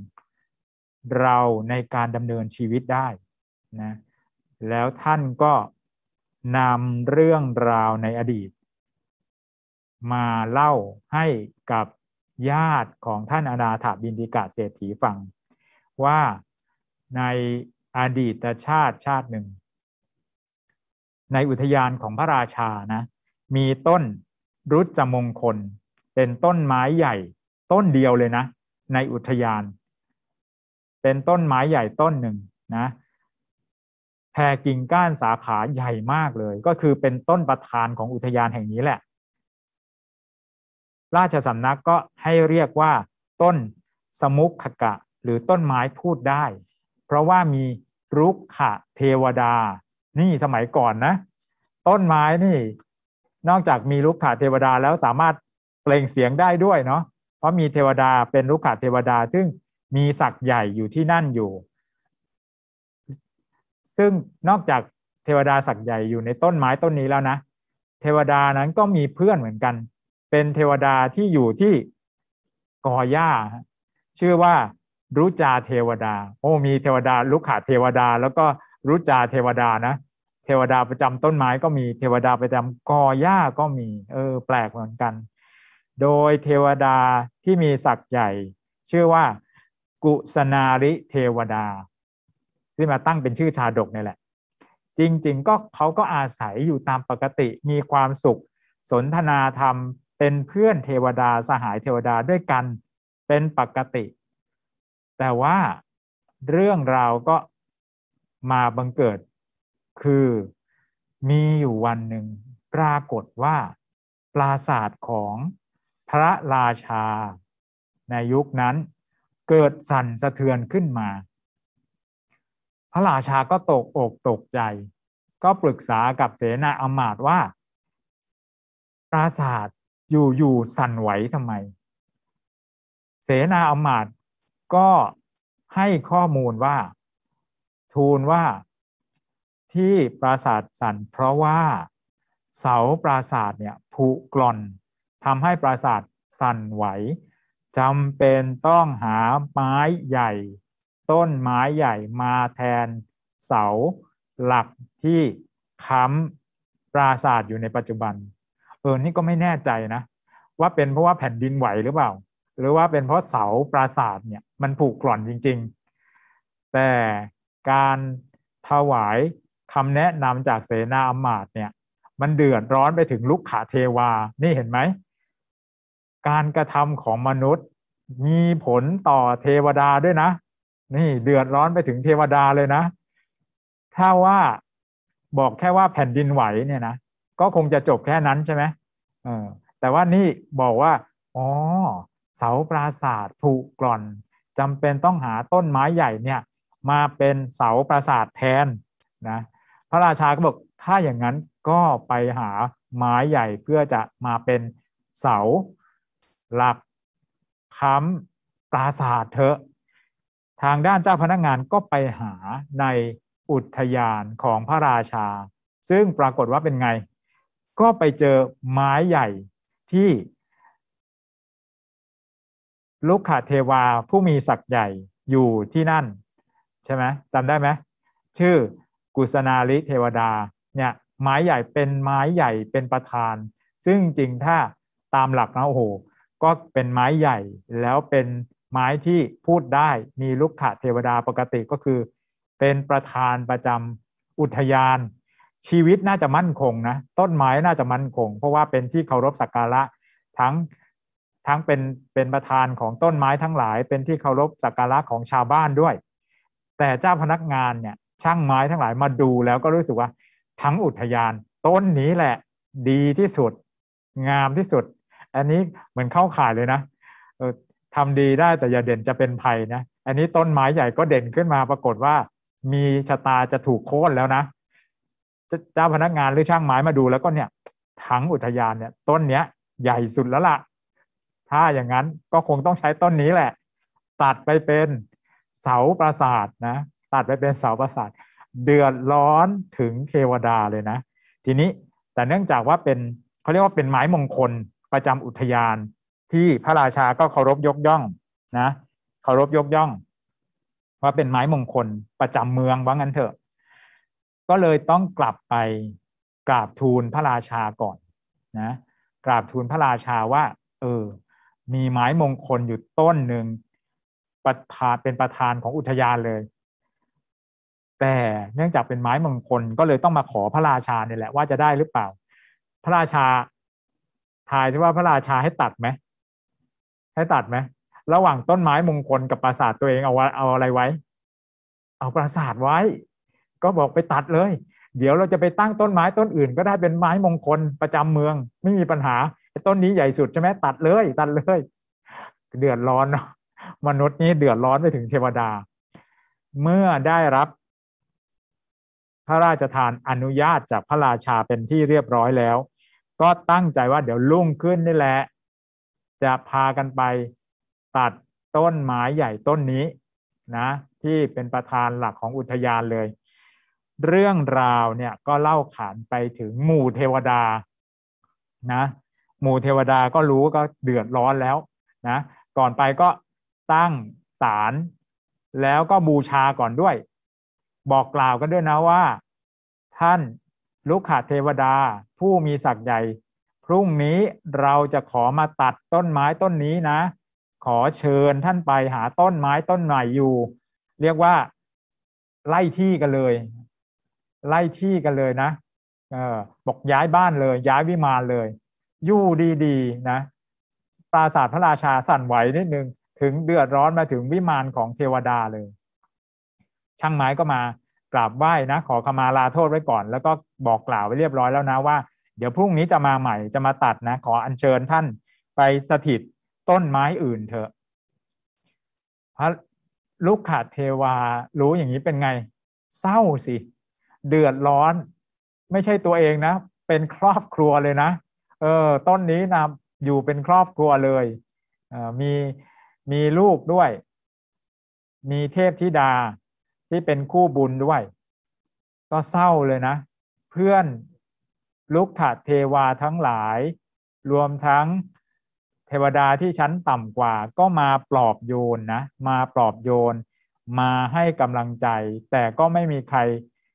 เราในการดำเนินชีวิตได้นะแล้วท่านก็นำเรื่องราวในอดีตมาเล่าให้กับญาติของท่านอนาถบิณฑิกะเศรษฐีฟังว่าในอดีตชาติชาติหนึ่งในอุทยานของพระราชานะมีต้นรุจมงคลเป็นต้นไม้ใหญ่ต้นเดียวเลยนะในอุทยานเป็นต้นไม้ใหญ่ต้นหนึ่งนะแผ่กิ่งก้านสาขาใหญ่มากเลยก็คือเป็นต้นประธานของอุทยานแห่งนี้แหละราชสำนักก็ให้เรียกว่าต้นสมุขกะหรือต้นไม้พูดได้เพราะว่ามีรุกขเทวดานี่สมัยก่อนนะต้นไม้นี่นอกจากมีรุกขเทวดาแล้วสามารถเปล่งเสียงได้ด้วยเนาะเพราะมีเทวดาเป็นรุกขเทวดาซึ่งมีศักย์ใหญ่อยู่ที่นั่นอยู่ซึ่งนอกจากเทวดาศักย์ใหญ่อยู่ในต้นไม้ต้นนี้แล้วนะเทวดานั้นก็มีเพื่อนเหมือนกันเป็นเทวดาที่อยู่ที่กอหญ้าชื่อว่ารุจาเทวดาโอ้มีเทวดารุกขเทวดาแล้วก็รุจาเทวดานะเทวดาประจำต้นไม้ก็มีเทวดาประจำกอหญ้าก็มีเออแปลกเหมือนกันโดยเทวดาที่มีศักย์ใหญ่ชื่อว่ากุสนาริเทวดาที่มาตั้งเป็นชื่อชาดกนี่แหละจริงๆก็เขาก็อาศัยอยู่ตามปกติมีความสุขสนทนาธรรมเป็นเพื่อนเทวดาสหายเทวดาด้วยกันเป็นปกติแต่ว่าเรื่องราวก็มาบังเกิดคือมีอยู่วันหนึ่งปรากฏว่าปราสาทของพระราชาในยุคนั้นเกิดสั่นสะเทือนขึ้นมาพระราชาก็ตกอกตกใจก็ปรึกษากับเสนาอมาตย์ว่าปราสาทอยู่ๆสั่นไหวทำไมเสนาอมาตย์ก็ให้ข้อมูลว่าทูลว่าที่ปราสาทสั่นเพราะว่าเสาปราสาทเนี่ยผุกร่อนทำให้ปราสาทสั่นไหวจำเป็นต้องหาไม้ใหญ่ต้นไม้ใหญ่มาแทนเสาหลักที่ค้ำปราสาทอยู่ในปัจจุบันเออนี่ก็ไม่แน่ใจนะว่าเป็นเพราะว่าแผ่นดินไหวหรือเปล่าหรือว่าเป็นเพราะเสาปราสาทเนี่ยมันผุกร่อนจริงๆแต่การถวายคำแนะนำจากเสนาอมาตย์เนี่ยมันเดือดร้อนไปถึงลุกขเทวานี่เห็นไหมการกระทำของมนุษย์มีผลต่อเทวดาด้วยนะนี่เดือดร้อนไปถึงเทวดาเลยนะถ้าว่าบอกแค่ว่าแผ่นดินไหวเนี่ยนะก็คงจะจบแค่นั้นใช่ไหมเออแต่ว่านี่บอกว่าอ๋อเสาปราสาทผุกร่อนจำเป็นต้องหาต้นไม้ใหญ่เนี่ยมาเป็นเสาปราสาทแทนนะพระราชาก็บอกถ้าอย่างนั้นก็ไปหาไม้ใหญ่เพื่อจะมาเป็นเสาหลักค้ำปราสาทเถอะทางด้านเจ้าพนักงานก็ไปหาในอุทยานของพระราชาซึ่งปรากฏว่าเป็นไงก็ไปเจอไม้ใหญ่ที่ลุกขเทวาผู้มีศักย์ใหญ่อยู่ที่นั่นใช่ไหมจำได้ไหมชื่อกุสนาริเทวดาเนี่ยไม้ใหญ่เป็นไม้ใหญ่เป็นประธานซึ่งจริงถ้าตามหลักนะโอ้โหก็เป็นไม้ใหญ่แล้วเป็นไม้ที่พูดได้มีลุกขเทวดาปกติก็คือเป็นประธานประจำอุทยานชีวิตน่าจะมั่นคงนะต้นไม้น่าจะมั่นคงเพราะว่าเป็นที่เคารพสักการะทั้งทั้งเป็นเป็นประธานของต้นไม้ทั้งหลายเป็นที่เคารพสักการะของชาวบ้านด้วยแต่เจ้าพนักงานเนี่ยช่างไม้ทั้งหลายมาดูแล้วก็รู้สึกว่าทั้งอุทยานต้นนี้แหละดีที่สุดงามที่สุดอันนี้เหมือนเข้าข่ายเลยนะเออทำดีได้แต่อย่าเด่นจะเป็นภัยนะอันนี้ต้นไม้ใหญ่ก็เด่นขึ้นมาปรากฏว่ามีชะตาจะถูกโค่นแล้วนะเจ้าพนักงานหรือช่างไม้มาดูแล้วก็เนี่ยทั้งอุทยานเนี่ยต้นเนี้ยใหญ่สุดแล้วล่ะถ้าอย่างนั้นก็คงต้องใช้ต้นนี้แหละตัดไปเป็นเสาปราสาทนะตัดไปเป็นเสาปราสาทเดือดร้อนถึงเทวดาเลยนะทีนี้แต่เนื่องจากว่าเป็นเขาเรียกว่าเป็นไม้มงคลประจำอุทยานที่พระราชาก็เคารพยกย่องนะเคารพยกย่องว่าเป็นไม้มงคลประจำเมืองว่างั้นเถอะก็เลยต้องกลับไปกราบทูลพระราชาก่อนนะกราบทูลพระราชาว่าเออมีไม้มงคลอยู่ต้นหนึ่งประธานเป็นประธานของอุทยานเลยแต่เนื่องจากเป็นไม้มงคลก็เลยต้องมาขอพระราชาเนี่ยแหละว่าจะได้หรือเปล่าพระราชาทายใช่ว่าพระราชาให้ตัดไหมให้ตัดไหมระหว่างต้นไม้มงคลกับปราสาทตัวเองเอาเอาอะไรไว้เอาปราสาทไว้ก็บอกไปตัดเลยเดี๋ยวเราจะไปตั้งต้นไม้ต้นอื่นก็ได้เป็นไม้มงคลประจำเมืองไม่มีปัญหาต้นนี้ใหญ่สุดใช่ไหมตัดเลยตัดเลยเดือดร้อนเนาะมนุษย์นี่เดือดร้อนไปถึงเทวดาเมื่อได้รับพระราชทานอนุญาตจากพระราชาเป็นที่เรียบร้อยแล้วก็ตั้งใจว่าเดี๋ยวรุ่งขึ้นนี่แหละจะพากันไปตัดต้นไม้ใหญ่ต้นนี้นะที่เป็นประธานหลักของอุทยานเลยเรื่องราวเนี่ยก็เล่าขานไปถึงหมู่เทวดานะหมู่เทวดาก็รู้ก็เดือดร้อนแล้วนะก่อนไปก็ตั้งศาลแล้วก็บูชาก่อนด้วยบอกกล่าวกันด้วยนะว่าท่านลุกขเทวดาผู้มีศักดิ์ใหญ่พรุ่งนี้เราจะขอมาตัดต้นไม้ต้นนี้นะขอเชิญท่านไปหาต้นไม้ต้นใหม่อยู่เรียกว่าไล่ที่กันเลยไล่ที่กันเลยนะเออบอกย้ายบ้านเลยย้ายวิมานเลยอยู่ดีๆนะปราสาทพระราชาสั่นไหวนิดนึงถึงเดือดร้อนมาถึงวิมานของเทวดาเลยช่างไม้ก็มากราบไหว้นะขอขมาลาโทษไว้ก่อนแล้วก็บอกกล่าวไว้เรียบร้อยแล้วนะว่าเดี๋ยวพรุ่งนี้จะมาใหม่จะมาตัดนะขออัญเชิญท่านไปสถิตต้นไม้อื่นเถอะพระลุกขเทวารู้อย่างนี้เป็นไงเศร้าสิเดือดร้อนไม่ใช่ตัวเองนะเป็นครอบครัวเลยนะเออต้นนี้นะอยู่เป็นครอบครัวเลยเออมีมีลูกด้วยมีเทพธิดาที่เป็นคู่บุญด้วยก็เศร้าเลยนะเพื่อนลุกขเทวาทั้งหลายรวมทั้งเทวดาที่ชั้นต่ำกว่าก็มาปลอบโยนนะมาปลอบโยนมาให้กำลังใจแต่ก็ไม่มีใคร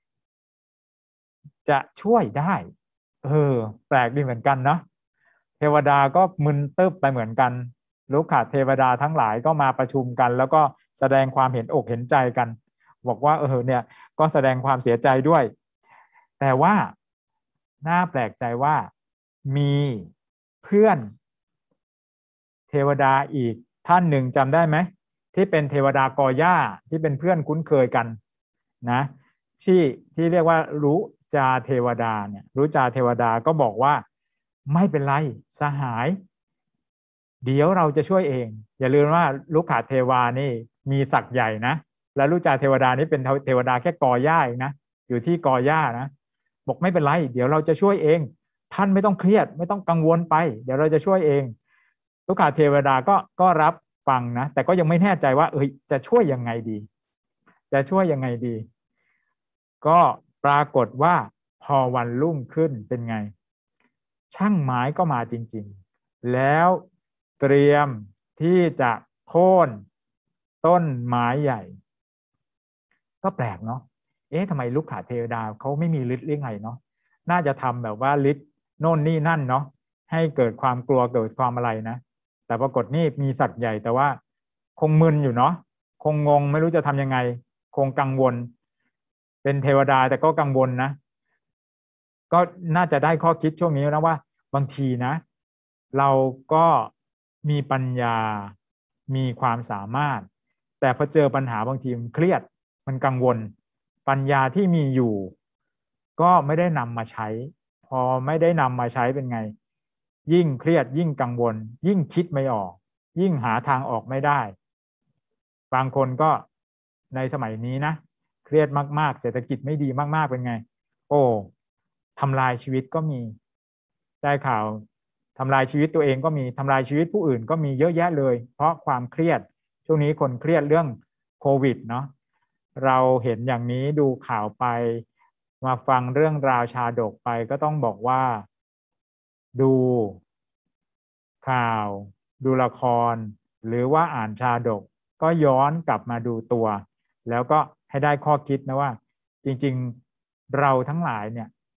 จะช่วยได้เออแปลกดีเหมือนกันเนาะเทวดาก็มึนตึ๊บไปเหมือนกันลุกขเทวดาทั้งหลายก็มาประชุมกันแล้วก็แสดงความเห็นอกเห็นใจกันบอกว่าเออเนี่ยก็แสดงความเสียใจด้วยแต่ว่าน่าแปลกใจว่ามีเพื่อนเทวดาอีกท่านหนึ่งจำได้ไหมที่เป็นเทวดากอหญ้าที่เป็นเพื่อนคุ้นเคยกันนะที่ที่เรียกว่ารู้จาเทวดาเนี่ยรู้จาเทวดาก็บอกว่าไม่เป็นไรสหายเดี๋ยวเราจะช่วยเองอย่าลืมว่าลุกขเทวานี่มีศักดิ์ใหญ่นะและรู้จาเทวดานี่เป็นเทวดาแค่กอหญ้าเองนะอยู่ที่กอหญ้านะบอกไม่เป็นไรเดี๋ยวเราจะช่วยเองท่านไม่ต้องเครียดไม่ต้องกังวลไปเดี๋ยวเราจะช่วยเองลุกขเทวดาก็ก็รับฟังนะแต่ก็ยังไม่แน่ใจว่าเอ้ยจะช่วยยังไงดีจะช่วยยังไงดีก็ปรากฏว่าพอวันรุ่งขึ้นเป็นไงช่างไม้ก็มาจริงๆแล้วเตรียมที่จะโค่นต้นไม้ใหญ่ก็แปลกเนาะเอ๊ะทำไมลุกขเทวดาเขาไม่มีฤทธิ์หรือไงเนาะน่าจะทำแบบว่าฤทธิ์โน่นนี่นั่นเนาะให้เกิดความกลัวเกิดความอะไรนะแต่ปรากฏนี่มีสัตว์ใหญ่แต่ว่าคงมึนอยู่เนาะคงงงไม่รู้จะทำยังไงคงกังวลเป็นเทวดาแต่ก็กังวลนะก็น่าจะได้ข้อคิดช่วงนี้นะว่าบางทีนะเราก็มีปัญญามีความสามารถแต่พอเจอปัญหาบางทีมันเครียดมันกังวลปัญญาที่มีอยู่ก็ไม่ได้นำมาใช้พอไม่ได้นำมาใช้เป็นไงยิ่งเครียดยิ่งกังวลยิ่งคิดไม่ออกยิ่งหาทางออกไม่ได้บางคนก็ในสมัยนี้นะเครียดมากๆเศรษฐกิจไม่ดีมากๆเป็นไงโอ้ทำลายชีวิตก็มีได้ข่าวทำลายชีวิตตัวเองก็มีทำลายชีวิตผู้อื่นก็มีเยอะแยะเลยเพราะความเครียดช่วงนี้คนเครียดเรื่องโควิดเนาะเราเห็นอย่างนี้ดูข่าวไปมาฟังเรื่องราวชาดกไปก็ต้องบอกว่าดูข่าวดูละครหรือว่าอ่านชาดกก็ย้อนกลับมาดูตัวแล้วก็ให้ได้ข้อคิดนะว่าจริงๆเราทั้งหลายเนี่ย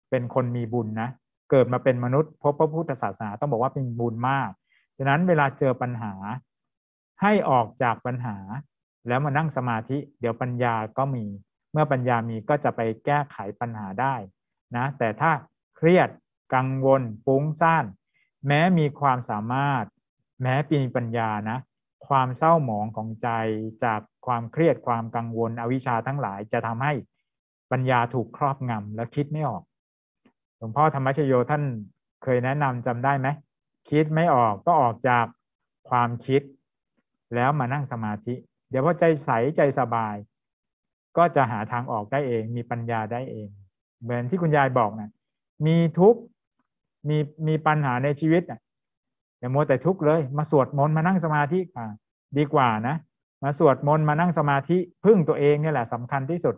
เป็นคนมีบุญนะเกิดมาเป็นมนุษย์พบพระพุทธศาสนาต้องบอกว่าเป็นบุญมากฉะนั้นเวลาเจอปัญหาให้ออกจากปัญหาแล้วมานั่งสมาธิเดี๋ยวปัญญาก็มีเมื่อปัญญามีก็จะไปแก้ไขปัญหาได้นะแต่ถ้าเครียดกังวลฟุ้งซ่านแม้มีความสามารถแม้มีปัญญานะความเศร้าหมองของใจจากความเครียดความกังวลอวิชชาทั้งหลายจะทำให้ปัญญาถูกครอบงำและคิดไม่ออกหลวงพ่อธรรมชโยท่านเคยแนะนำจำได้ไหมคิดไม่ออกก็ออกจากความคิดแล้วมานั่งสมาธิเดี๋ยวพอใจใสใจสบายก็จะหาทางออกได้เองมีปัญญาได้เองเหมือนที่คุณยายบอกนะมีทุกข์มีมีปัญหาในชีวิตอ่ะอย่ามัวแต่ทุกข์เลยมาสวดมนต์มานั่งสมาธิอ่ะดีกว่านะมาสวดมนต์มานั่งสมาธิพึ่งตัวเองนี่แหละสำคัญที่สุด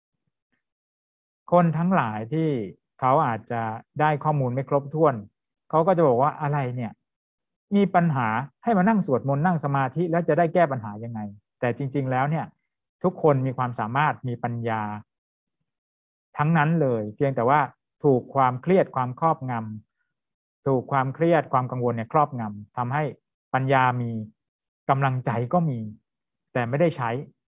คนทั้งหลายที่เขาอาจจะได้ข้อมูลไม่ครบถ้วนเขาก็จะบอกว่าอะไรเนี่ยมีปัญหาให้มานั่งสวดมนต์นั่งสมาธิแล้วจะได้แก้ปัญหายังไงแต่จริงๆแล้วเนี่ยทุกคนมีความสามารถมีปัญญาทั้งนั้นเลยเพียงแต่ว่าถูกความเครียดความครอบงำถูกความเครียดความกังวลเนี่ยครอบงำทำให้ปัญญามีกำลังใจก็มีแต่ไม่ได้ใช้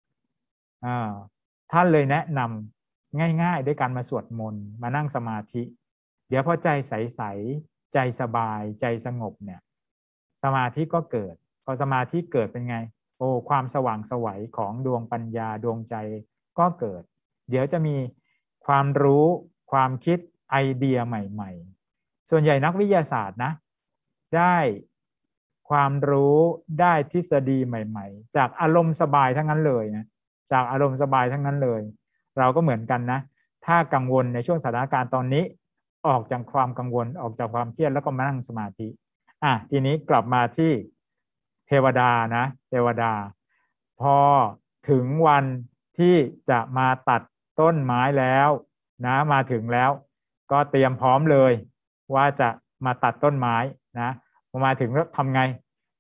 ท่านเลยแนะนำง่ายๆด้วยการมาสวดมนต์มานั่งสมาธิเดี๋ยวพอใจใสๆใจสบายใจสงบเนี่ยสมาธิก็เกิดพอสมาธิเกิดเป็นไงโอ้ความสว่างไสวของดวงปัญญาดวงใจก็เกิดเดี๋ยวจะมีความรู้ความคิดไอเดียใหม่ๆส่วนใหญ่นักวิทยาศาสตร์นะได้ความรู้ได้ทฤษฎีใหม่ๆจากอารมณ์สบายทั้งนั้นเลยนะจากอารมณ์สบายทั้งนั้นเลยเราก็เหมือนกันนะถ้ากังวลในช่วงสถานการณ์ตอนนี้ออกจากความกังวลออกจากความเครียดแล้วก็มานั่งสมาธิอ่ะทีนี้กลับมาที่เทวดานะเทวดาพอถึงวันที่จะมาตัดต้นไม้แล้วนะมาถึงแล้วก็เตรียมพร้อมเลยว่าจะมาตัดต้นไม้นะพอมาถึงแล้วทำไง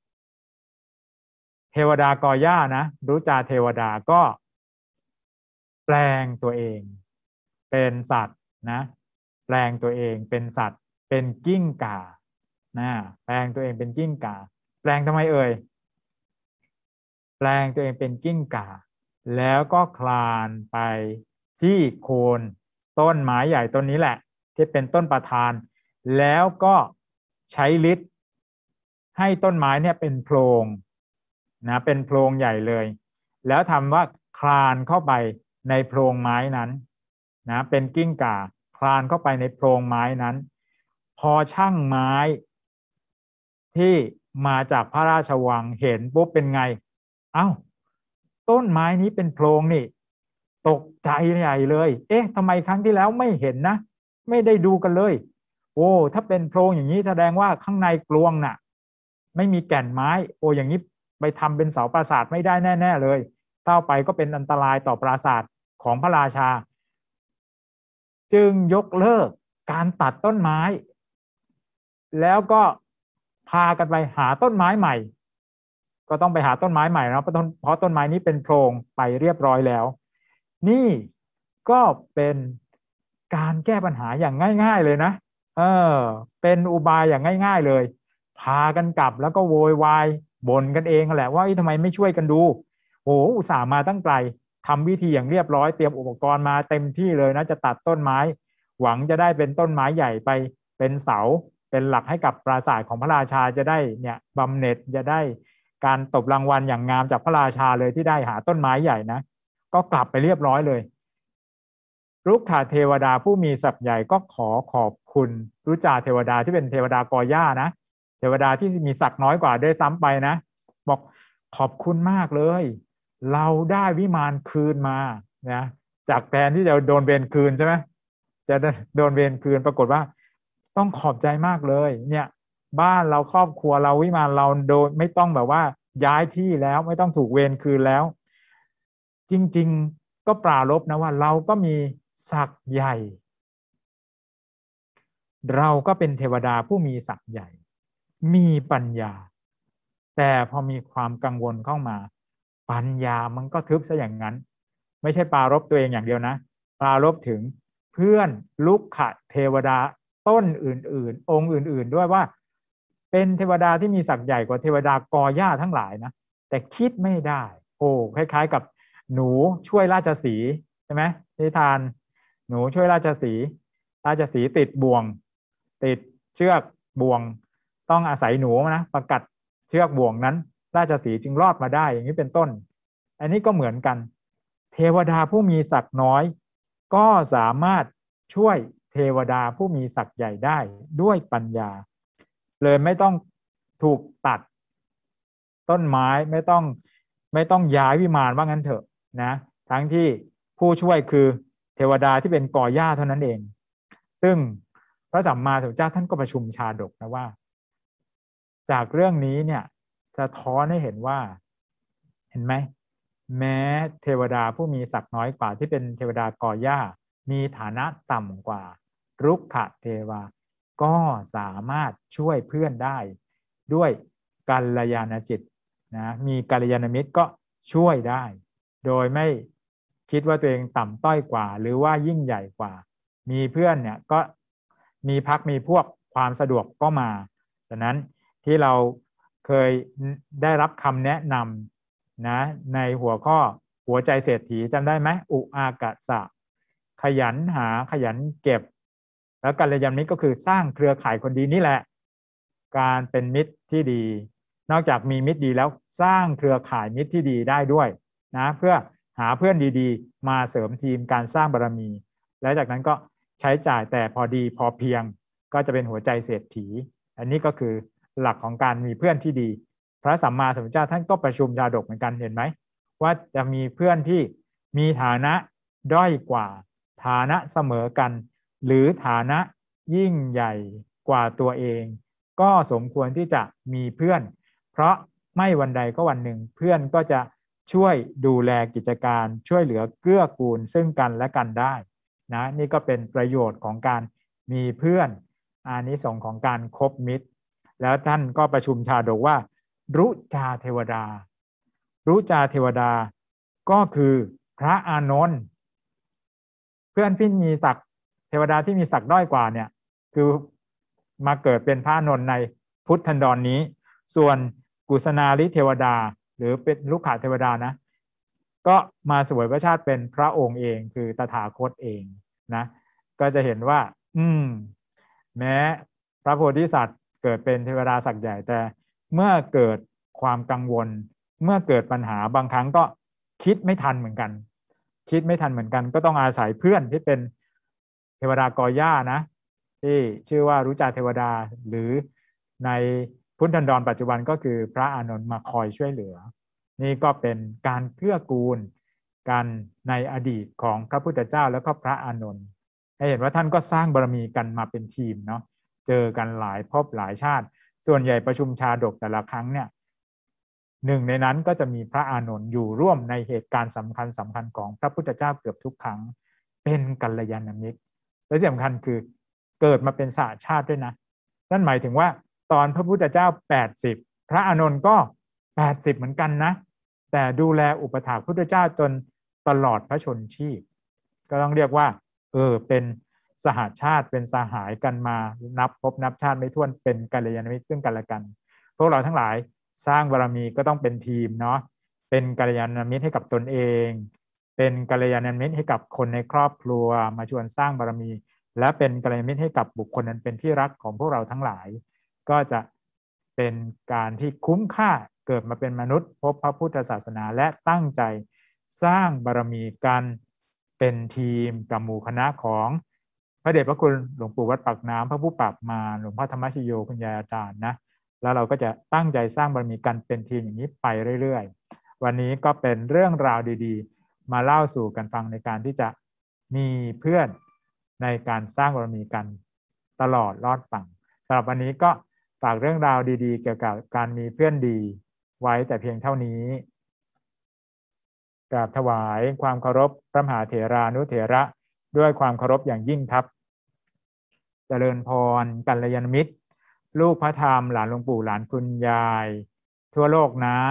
เทวดากอหญ้านะรู้จาเทวดาก็แปลงตัวเองเป็นสัตว์นะแปลงตัวเองเป็นสัตว์เป็นกิ้งก่านะแปลงตัวเองเป็นกิ้งก่าแปลงทำไมเอ่ยแปลงตัวเองเป็นกิ้งก่าแล้วก็คลานไปที่โคนต้นไม้ใหญ่ต้นนี้แหละที่เป็นต้นประธานแล้วก็ใช้ฤทธิ์ให้ต้นไม้เนี่ยเป็นโพรงนะเป็นโพรงใหญ่เลยแล้วทำว่าคลานเข้าไปในโพรงไม้นั้นนะเป็นกิ้งก่าคลานเข้าไปในโพรงไม้นั้นพอช่างไม้ที่มาจากพระราชวังเห็นปุ๊บเป็นไงเอ้าต้นไม้นี้เป็นโพรงนี่ตกใจใหญ่เลยเอ๊ะทำไมครั้งที่แล้วไม่เห็นนะไม่ได้ดูกันเลยโอ้ถ้าเป็นโพรงอย่างนี้แสดงว่าข้างในกลวงน่ะไม่มีแก่นไม้โอ้อย่างนี้ไปทำเป็นเสาปราสาทไม่ได้แน่ๆเลยเข้าไปก็เป็นอันตรายต่อปราสาทของพระราชาจึงยกเลิกการตัดต้นไม้แล้วก็พากันไปหาต้นไม้ใหม่ก็ต้องไปหาต้นไม้ใหม่นะเพราะต้นเพราะต้นไม้นี้เป็นโพรงไปเรียบร้อยแล้วนี่ก็เป็นการแก้ปัญหาอย่างง่ายๆเลยนะเออเป็นอุบายอย่างง่ายๆเลยพากันกลับแล้วก็โวยวายบ่นกันเองแหละว่าทำไมไม่ช่วยกันดูโอ้อุตส่าห์มาตั้งไกลทำวิธีอย่างเรียบร้อยเตรียมอุปกรณ์มาเต็มที่เลยนะจะตัดต้นไม้หวังจะได้เป็นต้นไม้ใหญ่ไปเป็นเสาเป็นหลักให้กับปราสาทของพระราชาจะได้เนี่ยบำเหน็จจะได้การตบรางวัลอย่างงามจากพระราชาเลยที่ได้หาต้นไม้ใหญ่นะก็กลับไปเรียบร้อยเลยรุกขเทวดาผู้มีศักดิ์ใหญ่ก็ขอขอบคุณรุจาเทวดาที่เป็นเทวดากอหญ้านะเทวดาที่มีศักดิ์น้อยกว่าด้วยซ้ำไปนะบอกขอบคุณมากเลยเราได้วิมานคืนมานะจากแทนที่จะโดนเวรคืนใช่ไหมจะโดนเวรคืนปรากฏว่าต้องขอบใจมากเลยเนี่ยบ้านเราครอบครัวเราวิมานเราโดนไม่ต้องแบบว่าย้ายที่แล้วไม่ต้องถูกเวรคืนแล้วจริงๆก็ปรารภนะว่าเราก็มีศักดิ์ใหญ่เราก็เป็นเทวดาผู้มีศักดิ์ใหญ่มีปัญญาแต่พอมีความกังวลเข้ามาปัญญามันก็ทึบซะอย่างนั้นไม่ใช่ปรารภตัวเองอย่างเดียวนะปรารภถึงเพื่อนลุกขะเทวดาต้นอื่นๆองค์อื่นๆด้วยว่าเป็นเทวดาที่มีศักดิ์ใหญ่กว่าเทวดากอหญ้าทั้งหลายนะแต่คิดไม่ได้โอ้คล้ายๆกับหนูช่วยราชสีห์ใช่ไหมนิทานหนูช่วยราชสีห์ราชสีห์ติดบ่วงติดเชือกบ่วงต้องอาศัยหนูนะประกัดเชือกบ่วงนั้นราชสีห์จึงรอดมาได้อย่างนี้เป็นต้นอันนี้ก็เหมือนกันเทวดาผู้มีศักดิ์น้อยก็สามารถช่วยเทวดาผู้มีศักดิ์ใหญ่ได้ด้วยปัญญาเลยไม่ต้องถูกตัดต้นไม้ไม่ต้องไม่ต้องย้ายวิมานว่างั้นเถอะนะทั้งที่ผู้ช่วยคือเทวดาที่เป็นกอหญ้าเท่านั้นเองซึ่งพระสัมมาสัมพุทธเจ้าท่านก็ประชุมชาดกนะว่าจากเรื่องนี้เนี่ยสะท้อนให้เห็นว่าเห็นไหมแม้เทวดาผู้มีศักดิ์น้อยกว่าที่เป็นเทวดากอหญ้ามีฐานะต่ำกว่ารุกขเทวาก็สามารถช่วยเพื่อนได้ด้วยกัลยาณจิตนะมีกัลยาณมิตรก็ช่วยได้โดยไม่คิดว่าตัวเองต่ำต้อยกว่าหรือว่ายิ่งใหญ่กว่ามีเพื่อนเนี่ยก็มีพักมีพวกความสะดวกก็มาฉะนั้นที่เราเคยได้รับคำแนะนำนะในหัวข้อหัวใจเศรษฐีจำได้ไหมอุอากาสะขยันหาขยันเก็บแล้วกัลยาณมิตรก็คือสร้างเครือข่ายคนดีนี่แหละการเป็นมิตรที่ดีนอกจากมีมิตรดีแล้วสร้างเครือข่ายมิตรที่ดีได้ด้วยนะเพื่อหาเพื่อนดีๆมาเสริมทีมการสร้างบารมีและจากนั้นก็ใช้จ่ายแต่พอดีพอเพียงก็จะเป็นหัวใจเศรษฐีอันนี้ก็คือหลักของการมีเพื่อนที่ดีพระสัมมาสัมพุทธเจ้าท่านก็ประชุมชาดกเหมือนกันเห็นไหมว่าจะมีเพื่อนที่มีฐานะด้อยกว่าฐานะเสมอกันหรือฐานะยิ่งใหญ่กว่าตัวเองก็สมควรที่จะมีเพื่อนเพราะไม่วันใดก็วันหนึ่งเพื่อนก็จะช่วยดูแลกิจการช่วยเหลือเกื้อกูลซึ่งกันและกันได้นะนี่ก็เป็นประโยชน์ของการมีเพื่อนอานิสงส์ของการคบมิตรแล้วท่านก็ประชุมชาดกว่ารุจาเทวดารุจาเทวดาก็คือพระอานนท์เพื่อนที่มีศักดิ์เทวดาที่มีศักดิ์ด้อยกว่าเนี่ยคือมาเกิดเป็นพระอานนท์ในพุทธันดร น, นี้ส่วนกุสนาลิเทวดาหรือเป็นลูกขเทวดานะก็มาเสวยพระชาติเป็นพระองค์เองคือตถาคตเองนะก็จะเห็นว่าอืมแม้พระโพธิสัตว์เกิดเป็นเทวดาศักดิ์ใหญ่แต่เมื่อเกิดความกังวลเมื่อเกิดปัญหาบางครั้งก็คิดไม่ทันเหมือนกันคิดไม่ทันเหมือนกันก็ต้องอาศัยเพื่อนที่เป็นเทวดากอหญ้านะที่ชื่อว่ารุจาเทวดาหรือในพุทธันดรปัจจุบันก็คือพระอานนท์มาคอยช่วยเหลือนี่ก็เป็นการเกื้อกูลกันในอดีตของพระพุทธเจ้าแล้วก็พระอานนท์ให้เห็นว่าท่านก็สร้างบารมีกันมาเป็นทีมเนาะเจอกันหลายภพหลายชาติส่วนใหญ่ประชุมชาดกแต่ละครั้งเนี่ยหนึ่งในนั้นก็จะมีพระอานนท์อยู่ร่วมในเหตุการณ์สำคัญสำคัญของพระพุทธเจ้าเกือบทุกครั้งเป็นกัลยาณมิตรและที่สำคัญคือเกิดมาเป็นสหชาติด้วยนะนั่นหมายถึงว่าตอนพระพุทธเจ้าแปดสิบพระอานนท์ก็แปดสิบเหมือนกันนะแต่ดูแลอุปถากพระพุทธเจ้าจนตลอดพระชนชีพก็ต้องเรียกว่าเออเป็นสหชาติเป็นสหายกันมานับพบนับชาติไม่ถ้วนเป็นกัลยาณมิตรซึ่งกันและกันพวกเราทั้งหลายสร้างบารมีก็ต้องเป็นทีมเนาะเป็นกัลยาณมิตรให้กับตนเองเป็นกัลยาณมิตรให้กับคนในครอบครัวมาชวนสร้างบารมีและเป็นกัลยาณมิตรให้กับบุคคลนั้นเป็นที่รักของพวกเราทั้งหลายก็จะเป็นการที่คุ้มค่าเกิดมาเป็นมนุษย์พบพระพุทธศาสนาและตั้งใจสร้างบารมีกันเป็นทีมกับหมู่คณะของพระเดชพระคุณหลวงปู่วัดปากน้ำพระผู้ปราบมารหลวงพ่อธรรมชโยคุณยายอาจารย์นะแล้วเราก็จะตั้งใจสร้างบารมีกันเป็นทีมอย่างนี้ไปเรื่อยๆวันนี้ก็เป็นเรื่องราวดีๆมาเล่าสู่กันฟังในการที่จะมีเพื่อนในการสร้างบารมีกันตลอดรอดฝั่งสำหรับวันนี้ก็ฝากเรื่องราวดีๆเกี่ยวกับการมีเพื่อนดีไว้แต่เพียงเท่านี้กราบถวายความเคารพพระมหาเถรานุเถระด้วยความเคารพอย่างยิ่งครับเจริญพรกัลยาณมิตรลูกพระธรรมหลานหลวงปู่หลานคุณยายทั่วโลกนะ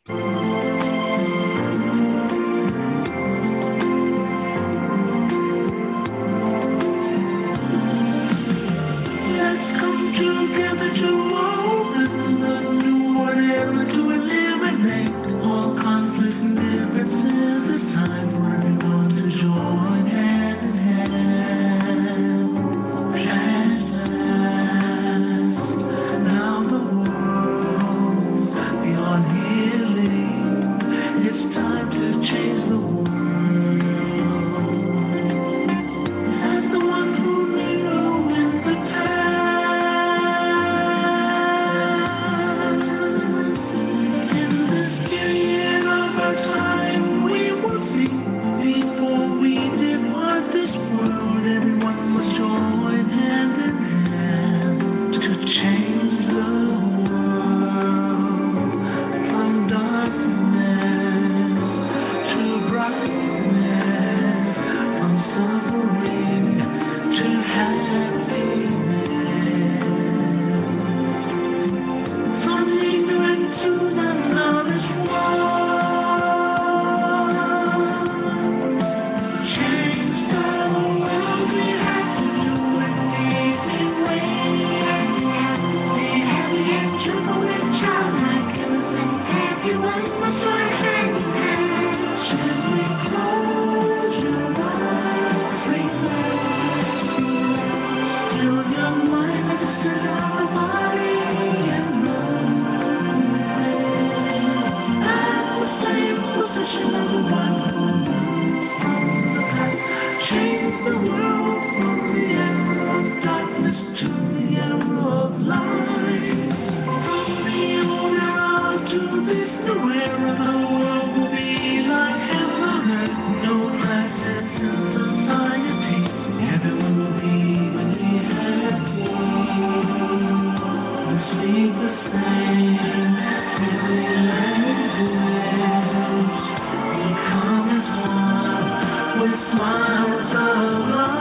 Let's come together to open the new whatever to eliminate all conflicts and differences. It's time for everyone to join hand in hand. At last, now the world's beyond healing. It's time to change the world. As the one who knew in the past, in this period of our time, we will see before we depart this world. Everyone must join hand in hand to change the world from darkness to brightness, from suffering to happiness, from ignorant to the knowledge world. Change the world, we have to do it amazing way. Be happy and joyful and childlike, innocence, everyone must join hand in hand. Gently close your eyes, relax, relax. Still your mind at the center of the body and mind. At the same position of the one who moved from the past. Change the world from the era of darkness to the era of light. From the old era to this new era, the world will be like heaven on earth. No classes in society. Everyone will be really happy. And speak the same holy language. Become as one with smiles of love.